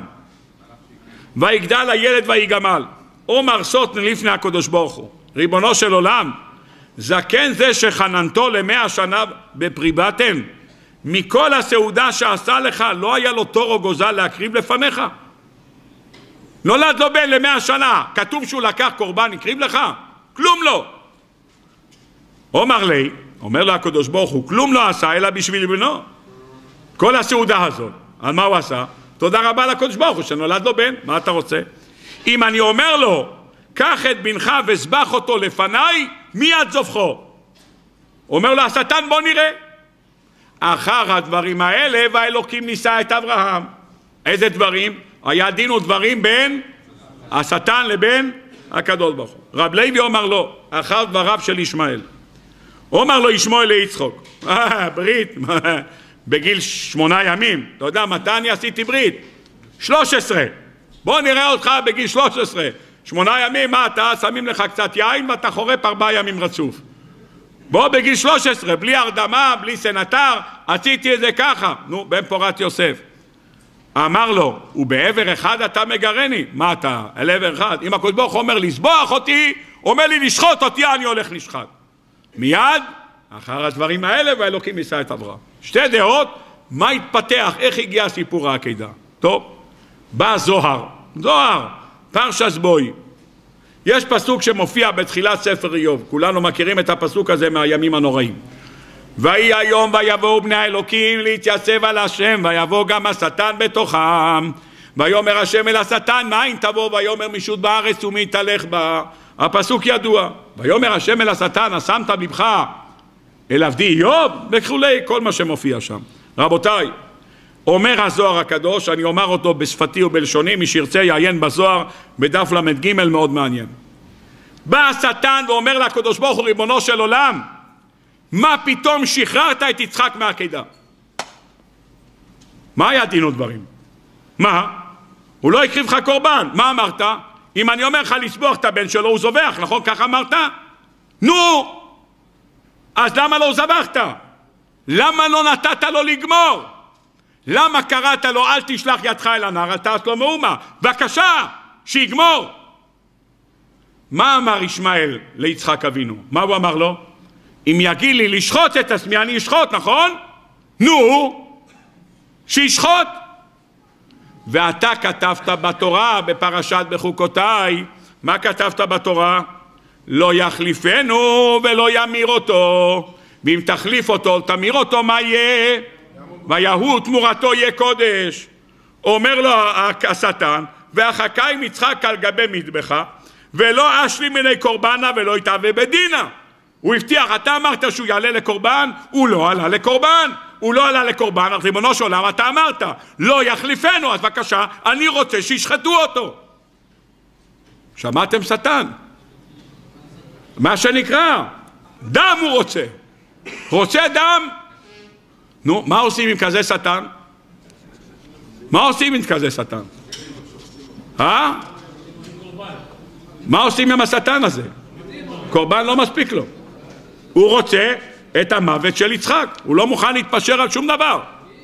ויגדל הילד ויגמל. אומר סוטן לפני הקדוש ברוך הוא, ריבונו של עולם, זקן זה שחננתו למאה שנה בפרי בטן, מכל הסעודה שעשה לך לא היה לו תור או גוזל להקריב לפניך? נולד לו בן למאה שנה, כתוב שהוא לקח קורבן, הקריב לך? כלום לא. אומר לי, אומר לו הקדוש ברוך הוא, כלום לא עשה אלא בשביל בנו. כל הסעודה הזאת, על מה הוא עשה? תודה רבה לקדוש ברוך הוא שנולד לו בן, מה אתה רוצה? אם אני אומר לו, קח את בנך וסבח אותו לפניי, מיד זובחו. אומר לו השטן, בוא נראה. אחר הדברים האלה והאלוקים ניסה את אברהם. איזה דברים? היה דין ודברים בין השטן לבין הקדוש ברוך הוא. רב לוי אומר לו, אחר דבריו של ישמעאל, אומר לו ישמעאל ליצחוק, אה, ברית, בגיל שמונה ימים, אתה יודע מתי אני עשיתי ברית? שלוש עשרה. בוא נראה אותך בגיל שלוש עשרה. שמונה ימים, מה אתה? שמים לך קצת יין ואתה חורף ארבעה ימים רצוף. בוא בגיל שלוש עשרה, בלי הרדמה, בלי סנטר, עשיתי את זה ככה. נו, בן פורת יוסף. אמר לו, ובעבר אחד אתה מגרני. מה אתה? על עבר אחד. אם הקדוש ברוך הוא אומר לסבוח אותי, אומר לי לשחוט אותי, אני הולך לשחט. מיד, אחר הדברים האלה, והאלוקים ניסה את אברהם. שתי דעות, מה התפתח, איך הגיע סיפור העקידה. טוב, בא זוהר. זוהר, פרשת בוי. יש פסוק שמופיע בתחילת ספר איוב. כולנו מכירים את הפסוק הזה מהימים הנוראים. ויהי היום ויבואו בני האלוקים להתייצב על השם, ויבוא גם השטן בתוכם. ויאמר השם אל השטן, מאין תבוא? ויאמר משוט בארץ ומי תלך בה. הפסוק ידוע. ויאמר השם אל השטן, השמת לבך אל עבדי איוב? וכולי, כל מה שמופיע שם. רבותיי, אומר הזוהר הקדוש, אני אומר אותו בשפתי ובלשוני, מי שירצה יעיין בזוהר בדף למד ג', מאוד מעניין. בא השטן ואומר לקדוש ברוך הוא, ריבונו של עולם, מה פתאום שחררת את יצחק מהעקידה? מה היה דין ודברים? מה? הוא לא הקריב לך קורבן. מה אמרת? אם אני אומר לך לסבוח את הבן שלו, הוא זובח, נכון? כך אמרת? נו! אז למה לא זבחת? למה לא נתת לו לגמור? למה קראת לו אל תשלח ידך אל הנער, אל תעש לו מאומה? בבקשה, שיגמור. מה אמר ישמעאל ליצחק אבינו? מה הוא אמר לו? אם יגיד לי לשחוט את עצמי, אני אשחוט, נכון? נו, שישחוט. ואתה כתבת בתורה, בפרשת בחוקותיי, מה כתבת בתורה? לא יחליפנו ולא ימיר אותו, ואם תחליף אותו, תמיר אותו, מה יהיה? ויהו תמורתו יהיה קודש. אומר לו השטן, והחכיים יצחק על גבי מטבחה, ולא אשלי מיני קורבנה ולא יתהווה בדינה. הוא הבטיח, אתה אמרת שהוא יעלה לקורבן, הוא לא עלה לקורבן. הוא לא עלה לקורבן, אז ריבונו של עולם, אתה אמרת, לא יחליפנו, אז בבקשה, אני רוצה שישחטו אותו. שמעתם שטן? מה שנקרא, דם הוא רוצה. רוצה דם? נו, מה עושים עם כזה שטן? מה עושים עם כזה שטן? אה? מה עושים עם השטן הזה? קורבן לא מספיק לו. הוא רוצה את המוות של יצחק. הוא לא מוכן להתפשר על שום דבר.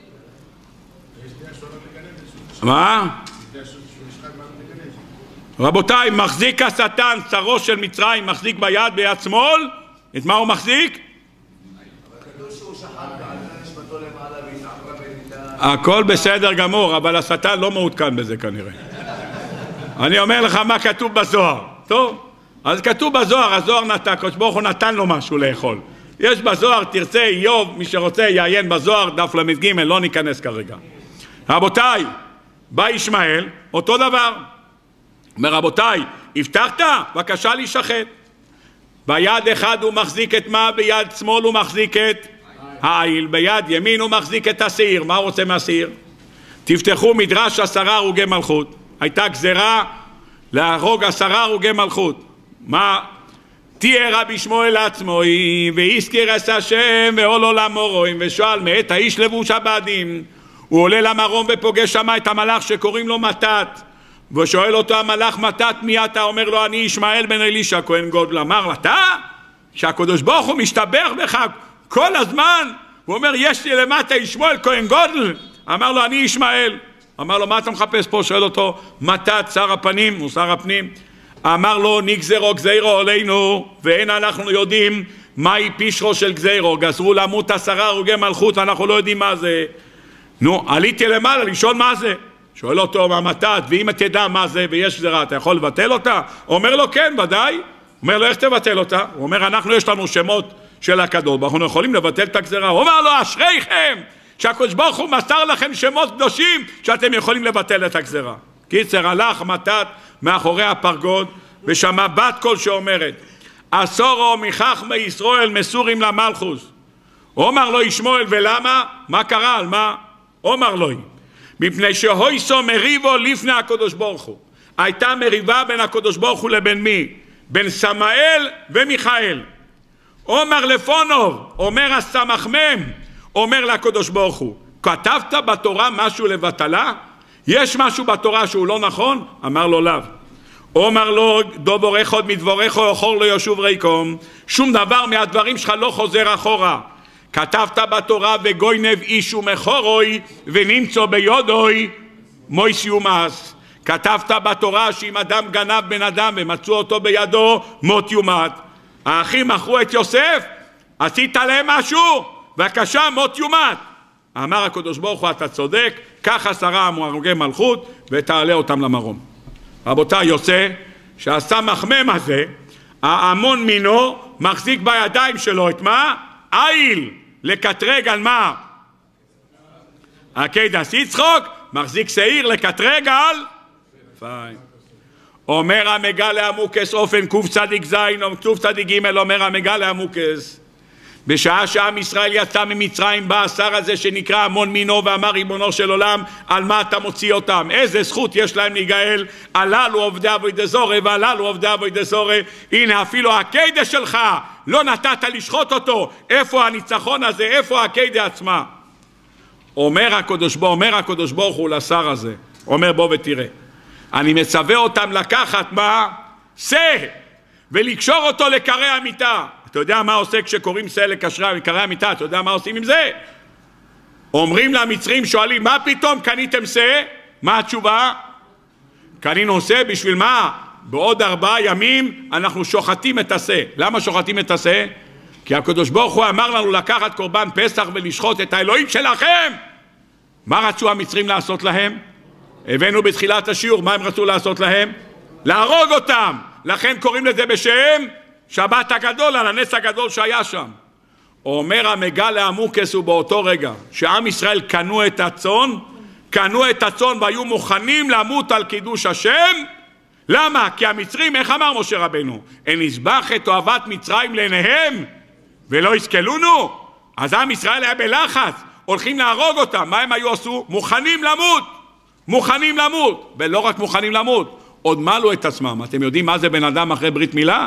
מה? רבותיי, מחזיק השטן שרו של מצרים, מחזיק ביד, ביד שמאל. את מה הוא מחזיק? הכל בסדר גמור, אבל השטן לא מעודכן בזה כנראה. אני אומר לך מה כתוב בזוהר. טוב? אז כתוב בזוהר, הזוהר נתן, הקדוש ברוך הוא נתן לו משהו לאכול. יש בזוהר, תרצה איוב, מי שרוצה יעיין בזוהר, דף למד ג', לא ניכנס כרגע. רבותיי, בא ישמעאל, אותו דבר. אומר, רבותיי, הבטחת? בבקשה להישחט. ביד אחד הוא מחזיק את מה? ביד שמאל הוא מחזיק את העיל, ביד ימין הוא מחזיק את השעיר. מה הוא רוצה מהשעיר? תפתחו מדרש עשרה הרוגי מלכות. הייתה גזרה להרוג עשרה הרוגי מלכות. מה? תהיה רבי שמואל עצמו והזכיר את השם ועול עולם מורואים ושואל מאת האיש לבוש הבדים. הוא עולה למרום ופוגש שם את המלאך שקוראים לו מתת, ושואל אותו המלאך, מתת מי אתה? אומר לו, אני ישמעאל בן אלישע כהן גודל. אמר, אתה? שהקדוש ברוך הוא משתבח בך כל הזמן. הוא אומר, יש לי למטה ישמעאל כהן גודל. אמר לו, אני ישמעאל. אמר לו, מה אתה מחפש פה? שואל אותו מתת, שר הפנים, הוא שר הפנים. אמר לו, נגזרו גזירו עלינו, ואין אנחנו יודעים מהי פישרו של גזירו. גזרו למות עשרה הרוגי מלכות, ואנחנו לא יודעים מה זה. נו, עליתי למעלה לשאול מה זה. שואל אותו מהמתת, ואם תדע מה זה ויש גזירה, אתה יכול לבטל אותה? אומר לו, כן, ודאי. אומר לו, איך תבטל אותה? הוא אומר, אנחנו יש לנו שמות של הקדוש, אנחנו יכולים לבטל את הגזירה. הוא אומר לו, אשריכם, שהקדוש ברוך הוא מסר לכם שמות קדושים, שאתם יכולים לבטל את הגזירה. קיצר, הלך מתת מאחורי הפרגוד, ושמע בת קול שאומרת, עשורו מחכמי ישראל מסורים למלכוס. אומר לו ישמעאל, ולמה? מה קרה? על מה? אומר לו, מפני שהויסו מריבו לפני הקדוש ברוך הוא. הייתה מריבה בין הקדוש ברוך הוא לבין מי? בין סמאל ומיכאל. אומר לפונוב, אומר הסמחמם, אומר לקדוש ברוך הוא, כתבת בתורה משהו לבטלה? יש משהו בתורה שהוא לא נכון? אמר לו לאו. אומר לו, דובורך עוד מדבורך אוכור לא ישוב ריקום. שום דבר מהדברים שלך לא חוזר אחורה. כתבת בתורה וגוינב איש ומחורוי ונמצא ביודוי מויס יומס. כתבת בתורה שאם אדם גנב בן אדם ומצאו אותו בידו מות יומת. האחים מכרו את יוסף, עשית להם משהו? בבקשה, מות יומת. אמר הקדוש ברוך הוא, אתה צודק, קח עשרה הרוגי מלכות ותעלה אותם למרום. רבותיי, יוצא שהסמחמם הזה, ההמון מינו, מחזיק בידיים שלו את מה? איל, לקטרג על מה? הקדש יצחוק, מחזיק שעיר לקטרג על? פיין. אומר המגלה עמוקס אופן קוף צדיק זין, או קוף צדיק ג' אומר המגלה עמוקס, בשעה שעם ישראל יצא ממצרים בא השר הזה שנקרא המון מינו ואמר ריבונו של עולם, על מה אתה מוציא אותם? איזה זכות יש להם להיגאל? הללו עובדי עבודי זרה והללו עובדי עבודי זרה. הנה אפילו הקדש שלך לא נתת לשחוט אותו. איפה הניצחון הזה? איפה הקדש עצמה? אומר הקדוש ברוך אומר הקדוש ברוך הוא לשר הזה, אומר בוא ותראה, אני מצווה אותם לקחת מה? שא, ולקשור אותו לקרי המיטה. אתה יודע מה עושה כשקוראים שא לקרי המיטה? אתה יודע מה עושים עם זה? אומרים למצרים, שואלים, מה פתאום קניתם שא? מה התשובה? קנינו שא בשביל מה? בעוד ארבעה ימים אנחנו שוחטים את השא. למה שוחטים את השא? כי הקדוש ברוך הוא אמר לנו לקחת קורבן פסח ולשחוט את האלוהים שלכם. מה רצו המצרים לעשות להם? הבאנו בתחילת השיעור, מה הם רצו לעשות להם? להרוג אותם. לכן קוראים לזה בשם שבת הגדול, על הנס הגדול שהיה שם. אומר המגל לעמוקס ובאותו רגע שעם ישראל קנו את הצאן, קנו את הצאן והיו מוכנים למות על קידוש השם. למה? כי המצרים, איך אמר משה רבנו? אין נזבח את אוהבת מצרים לעיניהם ולא יסכלונו. אז עם ישראל היה בלחץ, הולכים להרוג אותם. מה הם היו עשו? מוכנים למות, מוכנים למות, ולא רק מוכנים למות, עוד מלו את עצמם. אתם יודעים מה זה בן אדם אחרי ברית מילה?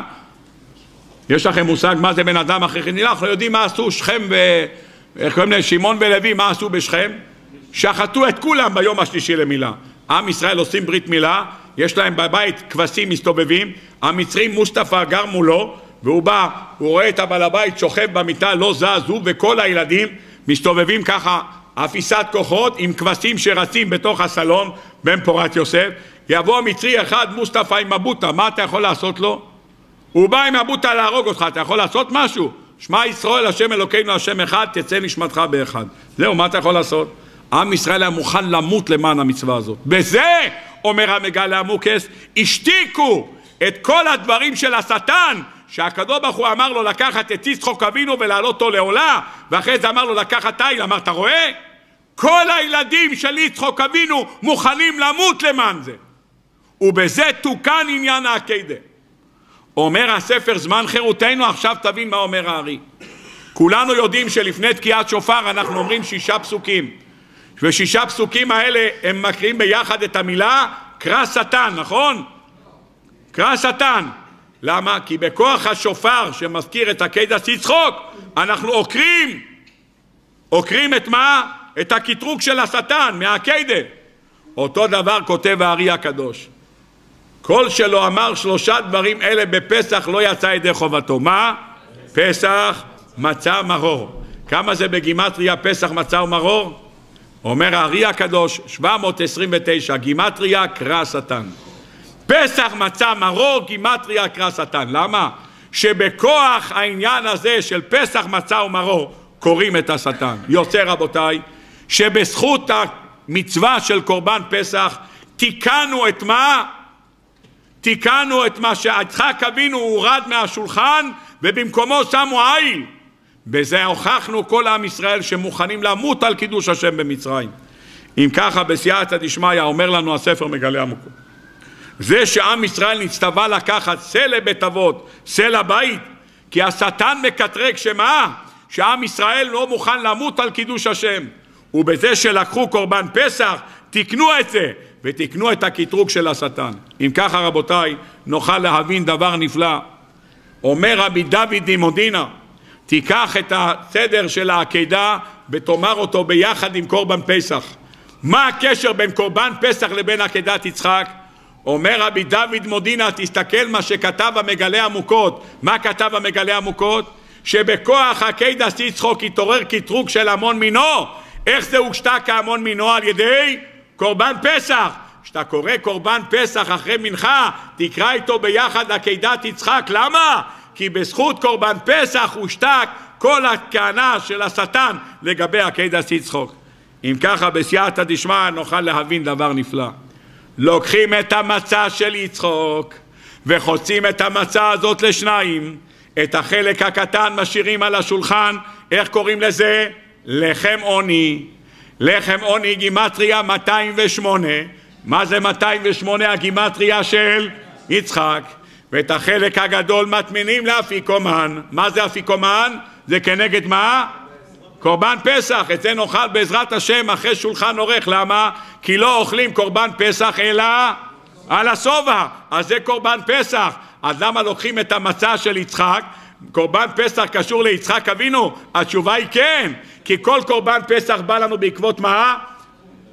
יש לכם מושג מה זה בן אדם אחרי ברית מילה? אנחנו יודעים מה עשו שכם ו... איך קוראים להם? שמעון ולוי, מה עשו בשכם? שחטו את כולם ביום השלישי למילה. עם ישראל עושים ברית מילה, יש להם בבית כבשים מסתובבים, המצרים מוסטפא גר מולו, והוא בא, הוא רואה את הבעל הבית שוכב במיטה, לא זזו, וכל הילדים מסתובבים ככה, אפיסת כוחות עם כבשים שרצים בתוך הסלון, בן פורת יוסף. יבוא המצרי אחד מוסטפא עם מבוטה, מה אתה יכול לעשות לו? הוא בא עם מבוטה להרוג אותך, אתה יכול לעשות משהו? שמע ישראל, השם אלוקינו, השם אחד, תצא נשמתך באחד. זהו, מה אתה יכול לעשות? עם ישראל היה מוכן למות למען המצווה הזאת. בזה, אומר המגל לעמוקס, השתיקו את כל הדברים של השטן, שהקדוש ברוך הוא אמר לו לקחת את יצחק אבינו ולהעלות אותו לעולה, ואחרי זה אמר לו לקחת תיל. אמר, אתה רואה? כל הילדים של יצחק אבינו מוכנים למות למען זה. ובזה תוקן עניין העקדה. אומר הספר זמן חירותנו, עכשיו תבין מה אומר הארי. כולנו יודעים שלפני תקיעת שופר אנחנו אומרים שישה פסוקים, ושישה פסוקים האלה הם מקריאים ביחד את המילה קרא שטן, נכון? קרא שטן. למה? כי בכוח השופר שמזכיר את עקדת יצחק אנחנו עוקרים, עוקרים את מה? את הקטרוג של השטן מהעקדה. אותו דבר כותב הארי הקדוש, כל שלא אמר שלושה דברים אלה בפסח לא יצא ידי חובתו. מה? פסח, מצה, מרור. כמה זה בגימטריה פסח, מצה ומרור? אומר הארי הקדוש, שבע מאות עשרים ותשע, גימטריה קרא שטן. פסח, מצה, מרור, גימטריה קרא שטן. למה? שבכוח העניין הזה של פסח, מצה ומרור קוראים את השטן. יוצא רבותיי, שבזכות המצווה של קורבן פסח תיקנו את מה? תיקנו את מה שיצחק אבינו הורד מהשולחן ובמקומו שמו עיל. בזה הוכחנו כל עם ישראל שמוכנים למות על קידוש השם במצרים. אם ככה בסייעתא דשמיא אומר לנו הספר מגלה עמוקות, זה שעם ישראל נצטווה לקחת שא לבית אבות, שא לבית, כי השטן מקטרג שמה? שעם ישראל לא מוכן למות על קידוש השם. ובזה שלקחו קורבן פסח תקנו את זה ותקנו את הקטרוג של השטן. אם ככה רבותיי נוכל להבין דבר נפלא. אומר רבי דוד ממודינה, תיקח את הסדר של העקדה ותאמר אותו ביחד עם קורבן פסח. מה הקשר בין קורבן פסח לבין עקדת יצחק? אומר רבי דוד מודינה, תסתכל מה שכתב המגלה עמוקות. מה כתב המגלה עמוקות? שבכוח עקדת יצחק התעורר קטרוג של המון מינו. איך זה הושתק כהמון מינו? על ידי קורבן פסח. כשאתה קורא קורבן פסח אחרי מנחה, תקרא איתו ביחד עקדת יצחק. למה? כי בזכות קורבן פסח הושתק כל הכהנה של השטן לגבי עקדת יצחק. אם ככה בסייעתא דשמיא נוכל להבין דבר נפלא. לוקחים את המצה של יצחק וחוצים את המצה הזאת לשניים, את החלק הקטן משאירים על השולחן. איך קוראים לזה? לחם עוני. לחם עוני גימטריה מאתיים ושמונה. מה זה מאתיים ושמונה? הגימטריה של יצחק. ואת החלק הגדול מטמינים לאפיקומן. מה זה אפיקומן? זה כנגד מה? קורבן פסח. את זה נאכל בעזרת השם אחרי שולחן עורך. למה? כי לא אוכלים קורבן פסח אלא על הסובה. אז זה קורבן פסח. אז למה לוקחים את המצה של יצחק? קורבן פסח קשור ליצחק אבינו? התשובה היא כן, כי כל קורבן פסח בא לנו בעקבות מה?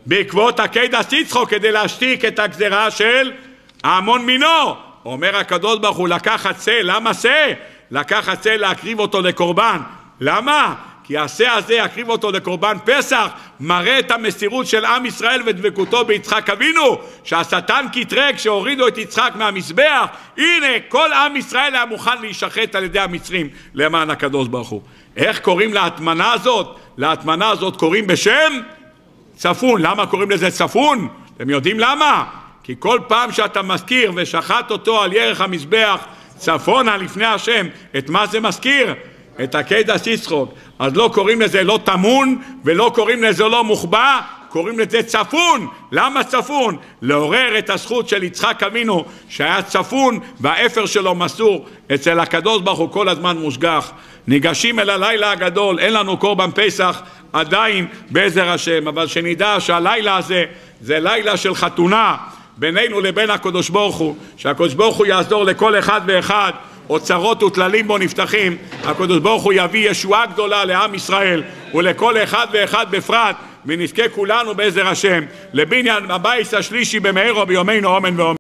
בעקבות עקדת יצחק כדי להשתיק את הגזרה של ההמון מינו. אומר הקדוש ברוך הוא לקחת שא, למה שא? לקחת שא להקריב אותו לקורבן. למה? כי השא הזה יקריב אותו לקורבן פסח, מראה את המסירות של עם ישראל ודבקותו ביצחק אבינו, שהשטן קטרג שהורידו את יצחק מהמזבח. הנה כל עם ישראל היה מוכן להישחט על ידי המצרים למען הקדוש ברוך הוא. איך קוראים להטמנה הזאת? להטמנה הזאת קוראים בשם צפון. למה קוראים לזה צפון? אתם יודעים למה? כי כל פעם שאתה מזכיר ושחט אותו על ירך המזבח צפונה לפני השם, את מה זה מזכיר? את עקדת יצחק. אז לא קוראים לזה לא תמון ולא קוראים לזה לא מוחבא, קוראים לזה צפון. למה צפון? לעורר את הזכות של יצחק אבינו שהיה צפון והאפר שלו מסור. אצל הקדוש ברוך הוא כל הזמן מושגח. ניגשים אל הלילה הגדול, אין לנו קורבן פסח עדיין בעזר השם, אבל שנדע שהלילה הזה זה לילה של חתונה בינינו לבין הקדוש ברוך הוא, שהקדוש ברוך הוא יעזור לכל אחד ואחד, אוצרות וטללים בו נפתחים, הקדוש ברוך הוא יביא ישועה גדולה לעם ישראל ולכל אחד ואחד בפרט, ונזכה כולנו בעזר השם לבניין הבית השלישי במהרה בימינו אמן ואמן.